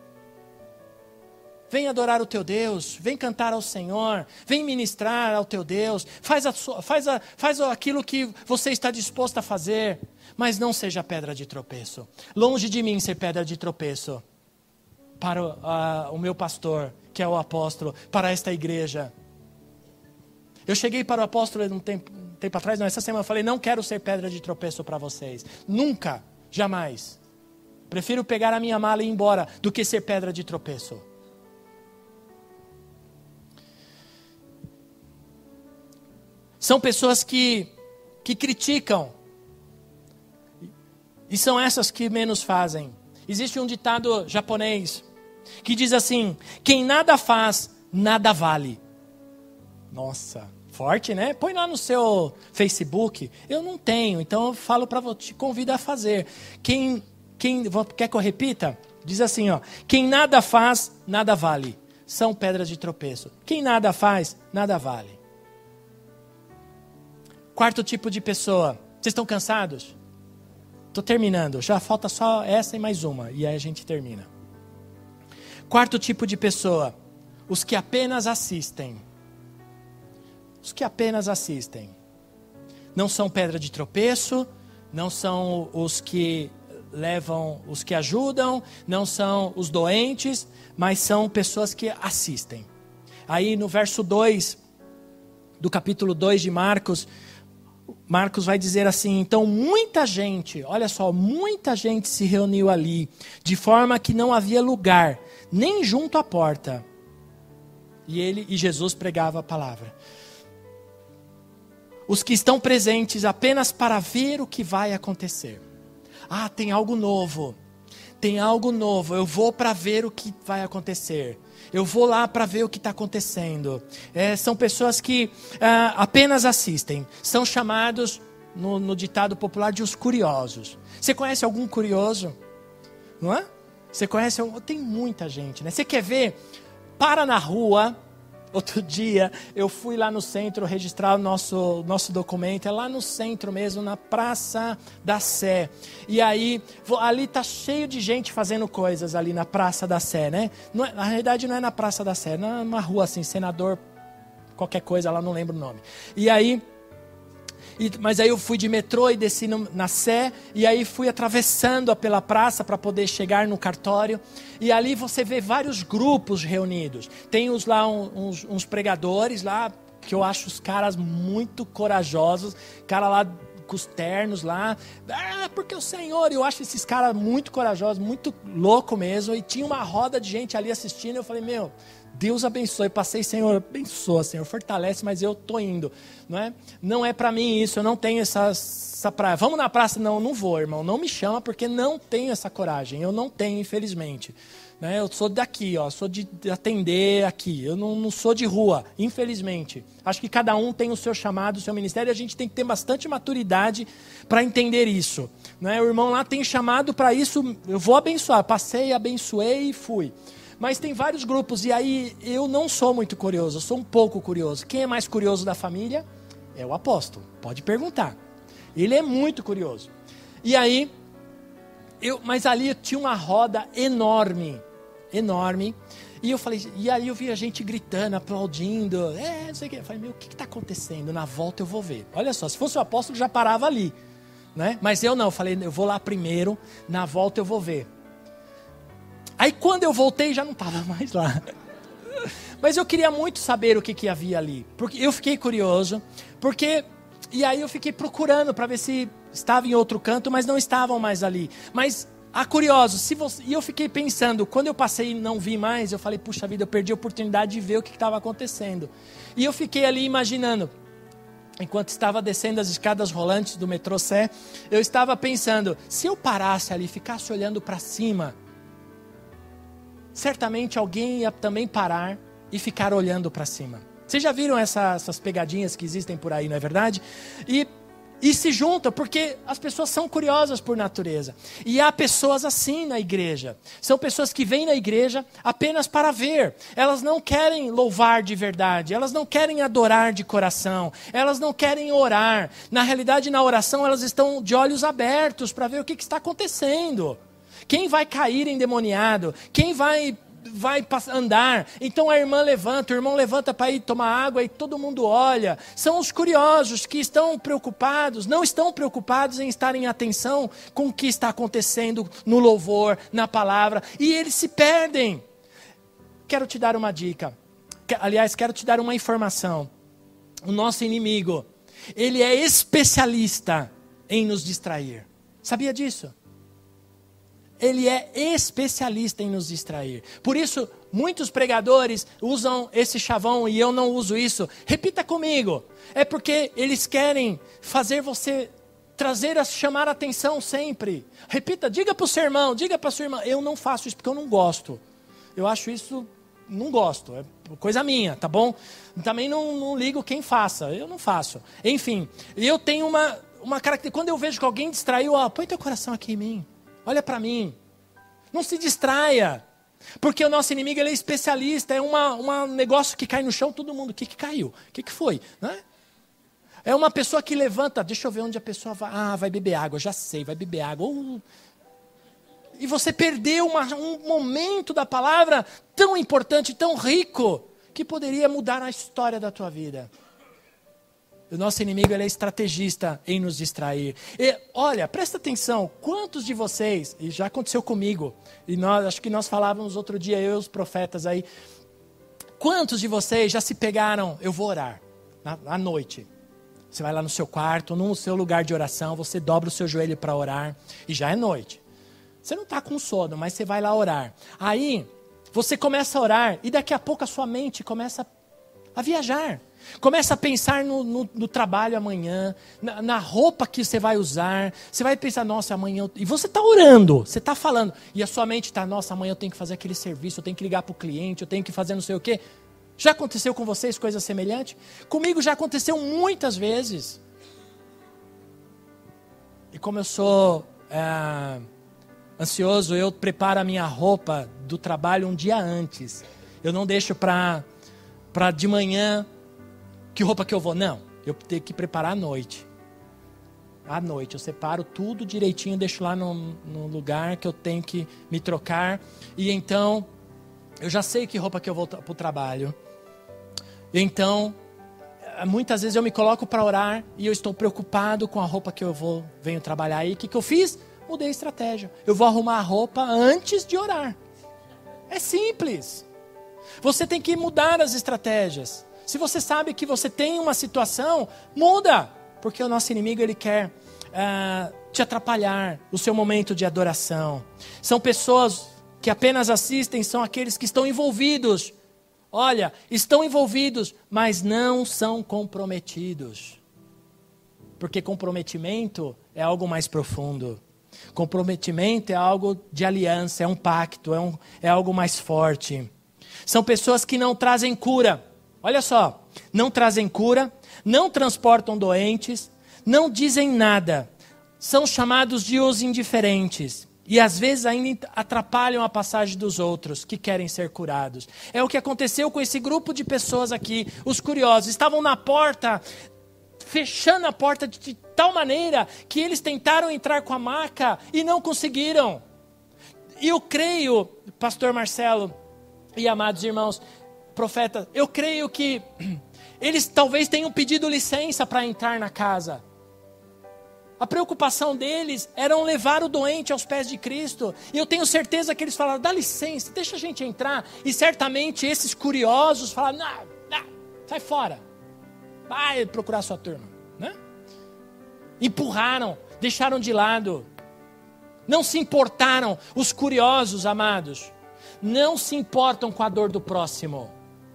Vem adorar o teu Deus, vem cantar ao Senhor, vem ministrar ao teu Deus, faz aquilo que você está disposto a fazer, mas não seja pedra de tropeço. Longe de mim ser pedra de tropeço para o meu pastor, que é o apóstolo, para esta igreja. Eu cheguei para o apóstolo um tempo atrás, essa semana, eu falei, não quero ser pedra de tropeço para vocês. Nunca, jamais. Prefiro pegar a minha mala e ir embora do que ser pedra de tropeço. São pessoas que criticam. E são essas que menos fazem. Existe um ditado japonês que diz assim, quem nada faz, nada vale. Nossa, forte, né? Põe lá no seu Facebook. Eu não tenho, então eu falo para você, te convido a fazer. Quer que eu repita? Diz assim, ó. Quem nada faz, nada vale. São pedras de tropeço. Quem nada faz, nada vale. Quarto tipo de pessoa. Vocês estão cansados? Estou terminando. Já falta só essa e mais uma. E aí a gente termina. Quarto tipo de pessoa. Os que apenas assistem. Os que apenas assistem. Não são pedra de tropeço, não são os que levam, os que ajudam, não são os doentes, mas são pessoas que assistem. Aí no verso 2, do capítulo 2 de Marcos vai dizer assim, então muita gente, olha só, muita gente se reuniu ali, de forma que não havia lugar, nem junto à porta. E Jesus pregava a palavra. os que estão presentes apenas para ver o que vai acontecer. Ah, tem algo novo. Tem algo novo. Eu vou para ver o que vai acontecer. Eu vou lá para ver o que está acontecendo. São pessoas que apenas assistem. São chamados, no ditado popular, de os curiosos. Você conhece algum curioso? Não é? Você conhece? Tem muita gente, né? Você quer ver? Para na rua. Outro dia, eu fui lá no centro registrar o nosso documento. É lá no centro mesmo, na Praça da Sé. E aí, ali tá cheio de gente fazendo coisas ali na Praça da Sé, né? Na realidade, não é na Praça da Sé, é numa rua assim, Senador, qualquer coisa lá, não lembro o nome. E aí... Mas aí eu fui de metrô e desci na Sé, e aí fui atravessando pela praça para poder chegar no cartório, e ali você vê vários grupos reunidos. Tem lá uns pregadores lá, que eu acho os caras muito corajosos, cara lá com os ternos lá, porque o Senhor, eu acho esses caras muito corajosos, muito louco mesmo, e tinha uma roda de gente ali assistindo, eu falei, meu... Deus abençoe, passei, Senhor, abençoa, Senhor, fortalece, mas eu estou indo, não é? Não é para mim isso, eu não tenho essa praia. Vamos na praça? Não vou, irmão, não me chama, porque não tenho essa coragem, eu não tenho, infelizmente. Né? Eu sou daqui, sou de atender aqui, eu não sou de rua, infelizmente. Acho que cada um tem o seu chamado, o seu ministério, e a gente tem que ter bastante maturidade para entender isso. Né? O irmão lá tem chamado para isso, eu vou abençoar, passei, abençoei e fui. Mas tem vários grupos, e aí eu não sou muito curioso, eu sou um pouco curioso. Quem é mais curioso da família? É o apóstolo, pode perguntar. Ele é muito curioso. E aí, mas ali tinha uma roda enorme, e eu falei, e aí eu vi a gente gritando, aplaudindo, não sei o que. Eu falei, meu, o que está acontecendo? Na volta eu vou ver. Olha só, se fosse o apóstolo já parava ali, né? Mas eu não, eu falei, eu vou lá primeiro, na volta eu vou ver. Aí quando eu voltei já não estava mais lá. Mas eu queria muito saber o que havia ali. Porque eu fiquei curioso. E aí eu fiquei procurando para ver se estava em outro canto, mas não estavam mais ali. Mas, curioso, e eu fiquei pensando, quando eu passei e não vi mais, eu falei, puxa vida, eu perdi a oportunidade de ver o que estava acontecendo. E eu fiquei ali imaginando, enquanto estava descendo as escadas rolantes do metrô Sé, eu estava pensando, se eu parasse ali e ficasse olhando para cima, certamente alguém ia também parar e ficar olhando para cima. Vocês já viram essas pegadinhas que existem por aí, não é verdade? E se juntam, porque as pessoas são curiosas por natureza. E há pessoas assim na igreja. São pessoas que vêm na igreja apenas para ver. Elas não querem louvar de verdade. Elas não querem adorar de coração. Elas não querem orar. Na realidade, na oração, elas estão de olhos abertos para ver o que está acontecendo. Quem vai cair endemoniado? Quem vai andar? Então a irmã levanta, o irmão levanta para ir tomar água e todo mundo olha. São os curiosos que estão preocupados, não estão preocupados em estar em atenção com o que está acontecendo no louvor, na palavra, e eles se perdem. Quero te dar uma dica. Aliás, quero te dar uma informação. O nosso inimigo, ele é especialista em nos distrair. Sabia disso? Ele é especialista em nos distrair. Por isso, muitos pregadores usam esse chavão e eu não uso isso. Repita comigo. É porque eles querem fazer você chamar a atenção sempre. Repita, diga para o seu irmão, diga para a sua irmã. Eu não faço isso porque eu não gosto. Eu acho isso, não gosto. É coisa minha, tá bom? Também não ligo quem faça. Eu não faço. Enfim, eu tenho uma característica. Quando eu vejo que alguém distraiu, põe teu coração aqui em mim. Olha para mim, não se distraia, porque o nosso inimigo ele é especialista, é um negócio que cai no chão, todo mundo, o que caiu? O que foi? Né? É uma pessoa que levanta, deixa eu ver onde a pessoa vai, vai beber água, já sei, vai beber água. E você perdeu um momento da palavra tão importante, tão rico, que poderia mudar a história da tua vida. O nosso inimigo ele é estrategista em nos distrair. E, olha, presta atenção, quantos de vocês, e já aconteceu comigo, e acho que nós falávamos outro dia, eu e os profetas aí, quantos de vocês já se pegaram, eu vou orar, à noite. Você vai lá no seu quarto, no seu lugar de oração, você dobra o seu joelho para orar, e já é noite. Você não está com sono, mas você vai lá orar. Aí, você começa a orar, e daqui a pouco a sua mente começa a viajar. Começa a pensar no trabalho amanhã, na roupa que você vai usar. Você vai pensar, nossa, amanhã... E você está orando, você está falando. E a sua mente está, nossa, amanhã eu tenho que fazer aquele serviço, eu tenho que ligar para o cliente, eu tenho que fazer não sei o quê. Já aconteceu com vocês coisa semelhante? Comigo já aconteceu muitas vezes. E como eu sou ansioso, eu preparo a minha roupa do trabalho um dia antes. Eu não deixo para de manhã... Que roupa que eu vou? Não, eu tenho que preparar à noite. À noite, eu separo tudo direitinho, deixo lá no lugar que eu tenho que me trocar. E então, eu já sei que roupa que eu vou para o trabalho. Então, muitas vezes eu me coloco para orar e eu estou preocupado com a roupa que eu venho trabalhar. E o que eu fiz? Mudei a estratégia. Eu vou arrumar a roupa antes de orar. É simples. Você tem que mudar as estratégias. Se você sabe que você tem uma situação, muda. Porque o nosso inimigo, ele quer te atrapalhar o seu momento de adoração. São pessoas que apenas assistem, são aqueles que estão envolvidos. Olha, estão envolvidos, mas não são comprometidos. Porque comprometimento é algo mais profundo. Comprometimento é algo de aliança, é um pacto, é algo mais forte. São pessoas que não trazem cura. Olha só, não trazem cura, não transportam doentes, não dizem nada. São chamados de os indiferentes. E às vezes ainda atrapalham a passagem dos outros que querem ser curados. É o que aconteceu com esse grupo de pessoas aqui, os curiosos. Estavam na porta, fechando a porta de tal maneira que eles tentaram entrar com a maca e não conseguiram. E eu creio, pastor Marcelo e amados irmãos, profeta, eu creio que eles talvez tenham pedido licença para entrar na casa. A preocupação deles era levar o doente aos pés de Cristo. E eu tenho certeza que eles falaram, dá licença, deixa a gente entrar. E certamente esses curiosos falaram, não, sai fora. Vai procurar sua turma. Né? Empurraram, deixaram de lado. Não se importaram. Os curiosos, amados, não se importam com a dor do próximo.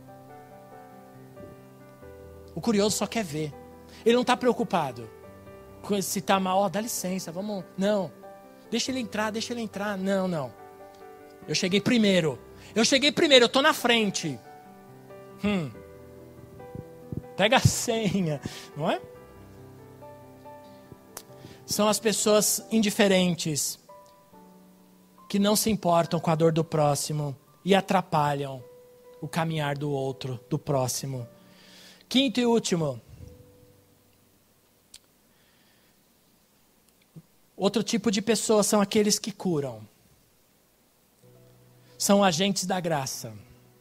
O curioso só quer ver. Ele não está preocupado com se está mal. Dá licença, vamos. Não. Deixa ele entrar. Não. Eu cheguei primeiro, eu estou na frente. Pega a senha, não é? São as pessoas indiferentes que não se importam com a dor do próximo e atrapalham o caminhar do outro, do próximo. Quinto e último. Outro tipo de pessoa são aqueles que curam. São agentes da graça.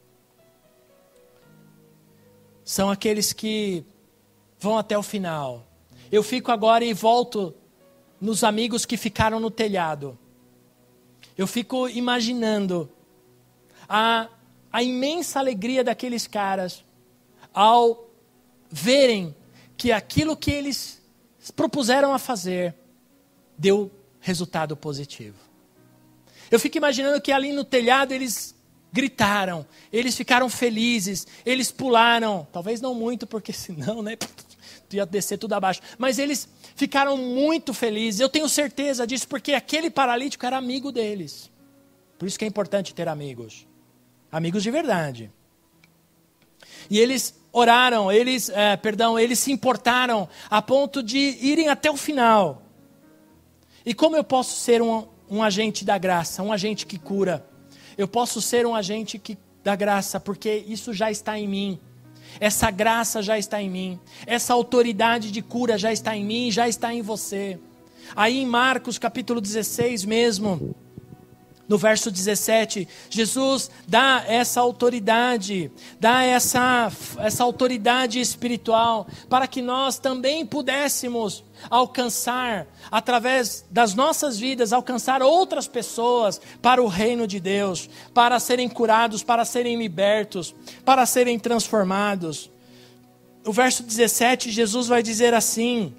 São aqueles que vão até o final. Eu fico agora e volto nos amigos que ficaram no telhado. Eu fico imaginando a imensa alegria daqueles caras ao verem que aquilo que eles propuseram a fazer deu resultado positivo. Eu fico imaginando que ali no telhado eles gritaram, eles ficaram felizes, eles pularam, talvez não muito, porque senão, né, ia descer tudo abaixo, mas eles ficaram muito felizes, eu tenho certeza disso, porque aquele paralítico era amigo deles. Por isso que é importante ter amigos, amigos de verdade. E eles oraram, eles se importaram a ponto de irem até o final. E como eu posso ser um agente da graça, um agente que cura? Eu posso ser um agente da graça, porque isso já está em mim. Essa graça já está em mim. Essa autoridade de cura já está em mim, já está em você. Aí em Marcos capítulo 16 mesmo, no verso 17, Jesus dá essa autoridade, dá essa autoridade espiritual para que nós também pudéssemos alcançar, através das nossas vidas, alcançar outras pessoas para o reino de Deus, para serem curados, para serem libertos, para serem transformados. No verso 17, Jesus vai dizer assim: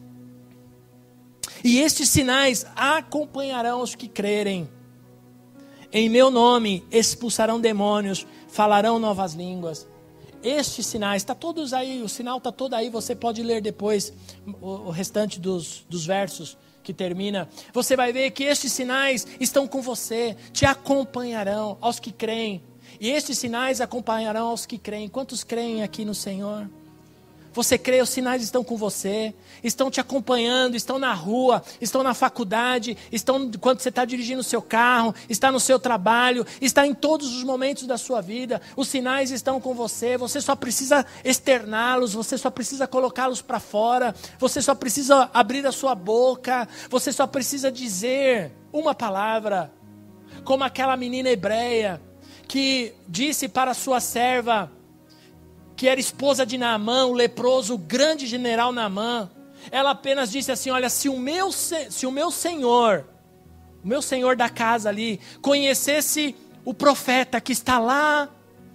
e estes sinais acompanharão os que crerem. Em meu nome expulsarão demônios, falarão novas línguas. estes sinais, está todos aí, o sinal está todo aí, você pode ler depois o restante dos versos que termina. Você vai ver que estes sinais estão com você, te acompanharão aos que creem. E estes sinais acompanharão aos que creem. Quantos creem aqui no Senhor? Você crê, os sinais estão com você, estão te acompanhando, estão na rua, estão na faculdade, estão quando você está dirigindo o seu carro, está no seu trabalho, está em todos os momentos da sua vida. Os sinais estão com você, você só precisa externá-los, você só precisa colocá-los para fora, você só precisa abrir a sua boca, você só precisa dizer uma palavra, como aquela menina hebreia que disse para a sua serva, que era esposa de Naamã, o leproso, o grande general Naamã. Ela apenas disse assim, olha, se o meu senhor da casa ali, conhecesse o profeta que está lá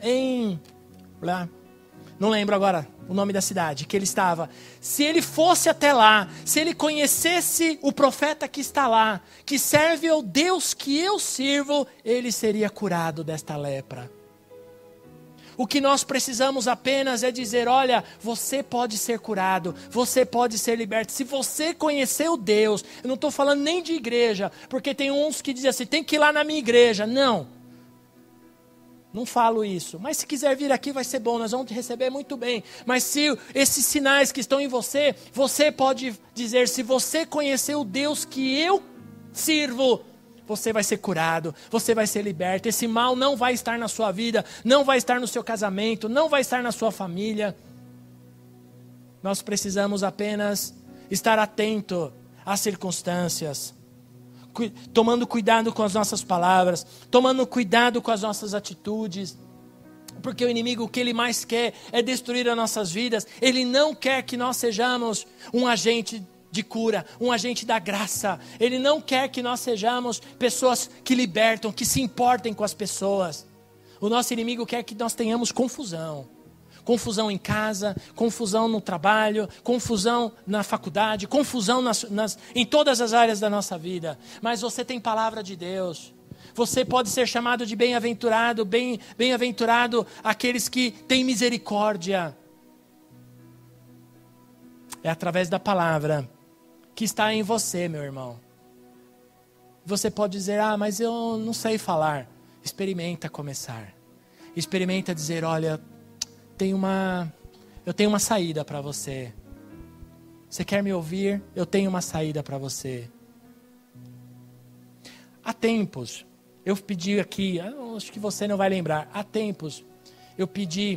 não lembro agora o nome da cidade que ele estava, se ele fosse até lá, se ele conhecesse o profeta que está lá, que serve ao Deus que eu sirvo, ele seria curado desta lepra. O que nós precisamos apenas é dizer, olha, você pode ser curado, você pode ser liberto. Se você conhecer o Deus, eu não estou falando nem de igreja, porque tem uns que dizem assim, tem que ir lá na minha igreja. Não falo isso. Mas se quiser vir aqui vai ser bom, nós vamos te receber muito bem. Mas se esses sinais que estão em você, você pode dizer, se você conhecer o Deus que eu sirvo, você vai ser curado, você vai ser liberto. Esse mal não vai estar na sua vida, não vai estar no seu casamento, não vai estar na sua família. Nós precisamos apenas estar atento às circunstâncias, tomando cuidado com as nossas palavras, tomando cuidado com as nossas atitudes, porque o inimigo, o que ele mais quer é destruir as nossas vidas. Ele não quer que nós sejamos um agente de cura, um agente da graça. Ele não quer que nós sejamos pessoas que libertam, que se importem com as pessoas. O nosso inimigo quer que nós tenhamos confusão. Confusão em casa, confusão no trabalho, confusão na faculdade, confusão em todas as áreas da nossa vida. Mas você tem palavra de Deus. Você pode ser chamado de bem-aventurado, bem-aventurado aqueles que têm misericórdia. É através da palavra que está em você, meu irmão. Você pode dizer, mas eu não sei falar. Experimenta começar. Experimenta dizer, olha, eu tenho uma saída para você. Você quer me ouvir? Eu tenho uma saída para você. Há tempos, eu pedi aqui, acho que você não vai lembrar. Há tempos, eu pedi...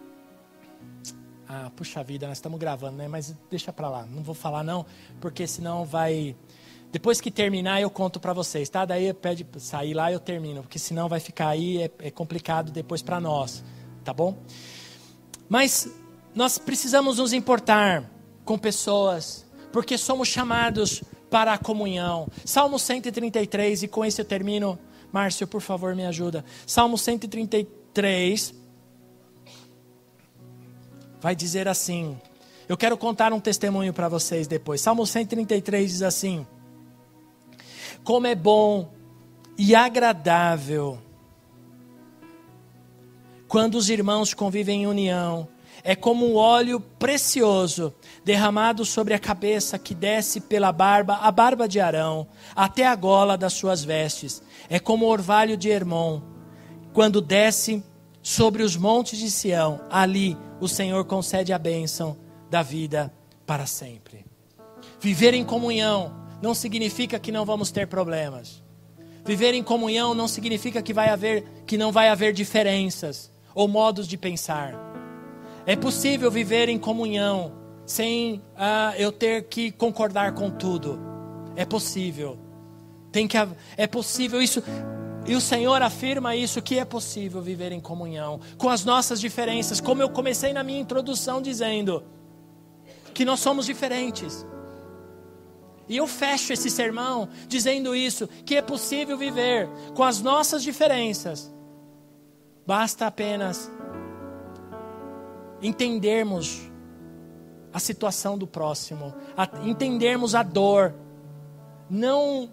puxa vida, nós estamos gravando, né? Mas deixa pra lá, não vou falar não, porque senão vai... Depois que terminar eu conto pra vocês, tá? Daí pede pra sair lá e eu termino, porque senão vai ficar aí, é complicado depois pra nós, tá bom? Mas nós precisamos nos importar com pessoas, porque somos chamados para a comunhão. Salmo 133, e com isso eu termino. Márcio, por favor, me ajuda. Salmo 133... vai dizer assim, eu quero contar um testemunho para vocês depois. Salmo 133 diz assim, como é bom e agradável quando os irmãos convivem em união. É como um óleo precioso derramado sobre a cabeça que desce pela barba, a barba de Arão, até a gola das suas vestes. É como o orvalho de Hermon, quando desce sobre os montes de Sião. Ali o Senhor concede a bênção da vida para sempre. Viver em comunhão não significa que não vamos ter problemas. Viver em comunhão não significa que não vai haver diferenças ou modos de pensar. É possível viver em comunhão sem eu ter que concordar com tudo. É possível. É possível isso. E o Senhor afirma isso, que é possível viver em comunhão, com as nossas diferenças, como eu comecei na minha introdução dizendo, que nós somos diferentes. E eu fecho esse sermão dizendo isso, que é possível viver com as nossas diferenças. Basta apenas entendermos a situação do próximo, entendermos a dor, não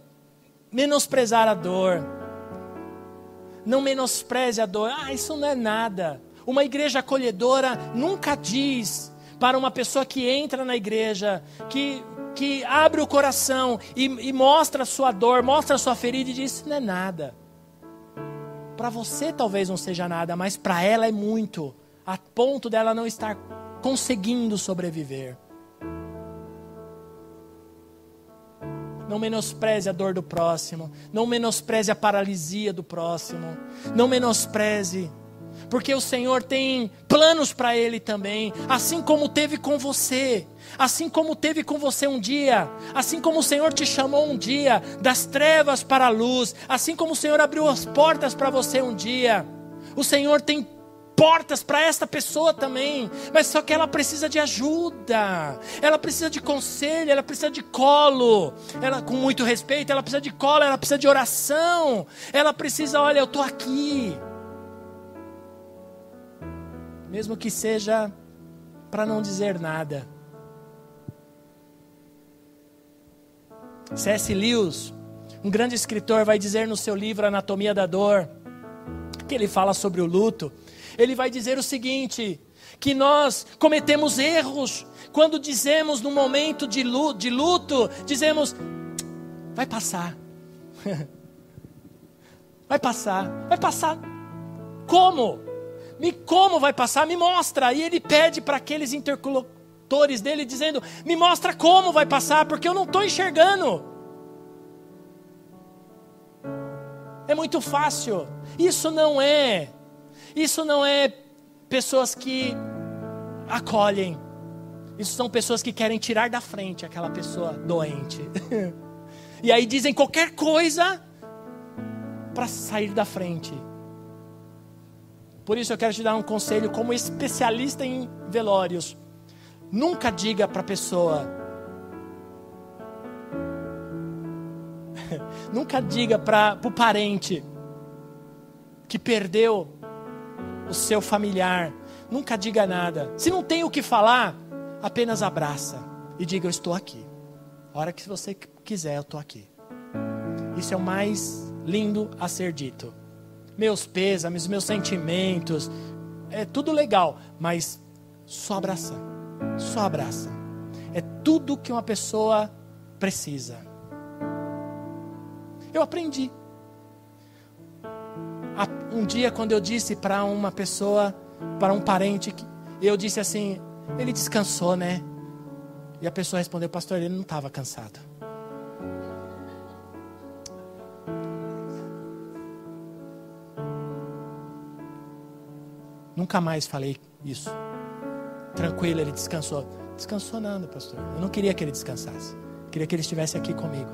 menosprezar a dor. Não menospreze a dor. Isso não é nada. Uma igreja acolhedora nunca diz para uma pessoa que entra na igreja, que abre o coração e mostra a sua dor, mostra a sua ferida e diz: isso não é nada. Para você talvez não seja nada, mas para ela é muito, a ponto dela não estar conseguindo sobreviver. Não menospreze a dor do próximo, não menospreze a paralisia do próximo, não menospreze, porque o Senhor tem planos para ele também, assim como teve com você, assim como teve com você um dia, assim como o Senhor te chamou um dia das trevas para a luz, assim como o Senhor abriu as portas para você um dia, o Senhor tem portas para esta pessoa também, mas só que ela precisa de ajuda, ela precisa de conselho, ela precisa de colo, ela, com muito respeito, ela precisa de colo, ela precisa de oração, ela precisa, olha, eu estou aqui, mesmo que seja para não dizer nada. C.S. Lewis, um grande escritor, vai dizer no seu livro Anatomia da Dor, que ele fala sobre o luto. Ele vai dizer o seguinte, que nós cometemos erros quando dizemos no momento de luto, dizemos: vai passar. Vai passar. Vai passar. Como? Como vai passar? Me mostra. E ele pede para aqueles interlocutores dele, dizendo: me mostra como vai passar, porque eu não estou enxergando. É muito fácil. Isso não é pessoas que acolhem. Isso são pessoas que querem tirar da frente aquela pessoa doente. E aí dizem qualquer coisa para sair da frente. Por isso eu quero te dar um conselho como especialista em velórios. Nunca diga para a pessoa. Nunca diga para o parente que perdeu o seu familiar. Nunca diga nada. Se não tem o que falar, apenas abraça e diga: eu estou aqui. A hora que você quiser, eu estou aqui. Isso é o mais lindo a ser dito. Meus pêsames, meus sentimentos, é tudo legal, mas só abraça. Só abraça. É tudo que uma pessoa precisa. Eu aprendi. Um dia, quando eu disse para uma pessoa, para um parente, eu disse assim: ele descansou, né? E a pessoa respondeu: pastor, ele não estava cansado. Nunca mais falei isso. Tranquilo, ele descansou. Descansou nada, pastor. Eu não queria que ele descansasse. Eu queria que ele estivesse aqui comigo.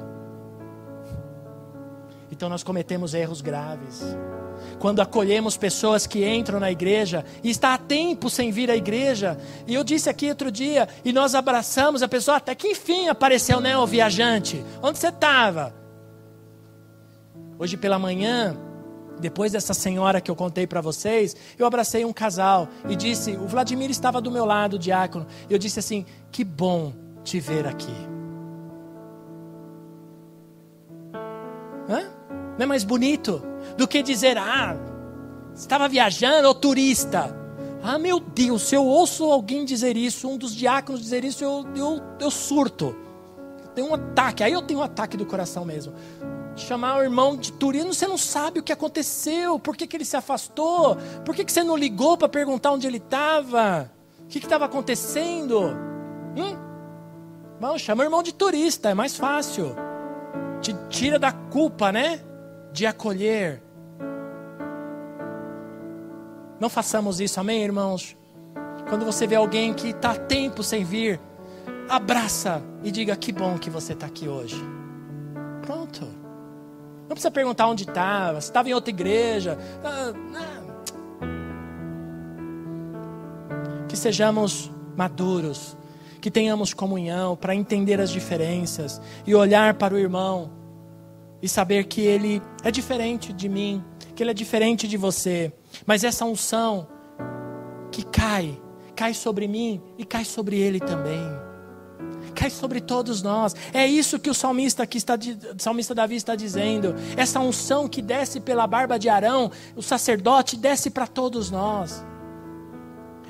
Então nós cometemos erros graves. Quando acolhemos pessoas que entram na igreja e está há tempo sem vir à igreja, e eu disse aqui outro dia, e nós abraçamos a pessoa, até que enfim apareceu, né, o viajante? Onde você estava? Hoje pela manhã, depois dessa senhora que eu contei para vocês, eu abracei um casal e disse, o Vladimir estava do meu lado, o diácono, eu disse assim: que bom te ver aqui. Hã? Não é mais bonito do que dizer: ah, estava viajando, ou turista. Ah, meu Deus, se eu ouço alguém dizer isso, um dos diáconos dizer isso, eu surto. Eu tenho um ataque, aí eu tenho um ataque do coração mesmo. Chamar o irmão de turista, você não sabe o que aconteceu, por que ele se afastou, por que você não ligou para perguntar onde ele estava, o que estava acontecendo? Bom, chama o irmão de turista, é mais fácil. Te tira da culpa, né? De acolher. Não façamos isso, amém, irmãos? Quando você vê alguém que está há tempo sem vir, abraça e diga: que bom que você está aqui hoje. Pronto. Não precisa perguntar onde estava, se estava em outra igreja. Que sejamos maduros, que tenhamos comunhão para entender as diferenças e olhar para o irmão e saber que ele é diferente de mim, que ele é diferente de você. Mas essa unção que cai sobre mim e cai sobre ele também. Cai sobre todos nós. É isso que o salmista Davi está dizendo. Essa unção que desce pela barba de Arão, o sacerdote, desce para todos nós.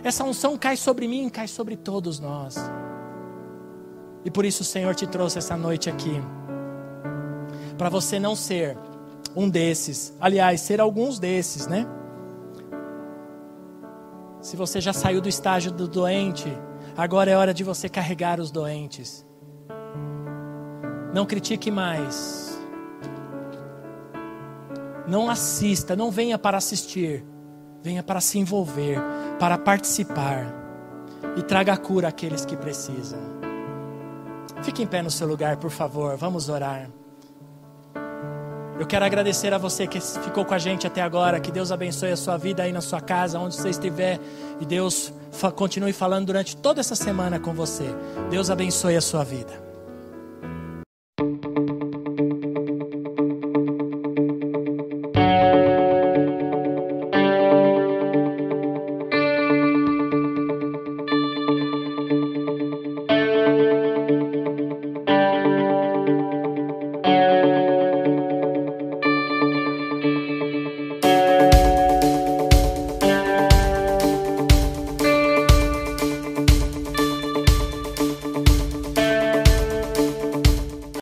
Essa unção cai sobre mim, cai sobre todos nós. E por isso o Senhor te trouxe essa noite aqui. Para você não ser um desses. Aliás, ser alguns desses, né? Se você já saiu do estágio do doente, agora é hora de você carregar os doentes. Não critique mais. Não assista, não venha para assistir. Venha para se envolver, para participar. E traga a cura àqueles que precisam. Fique em pé no seu lugar, por favor. Vamos orar. Eu quero agradecer a você que ficou com a gente até agora. Que Deus abençoe a sua vida aí na sua casa, onde você estiver. E Deus continue falando durante toda essa semana com você. Deus abençoe a sua vida.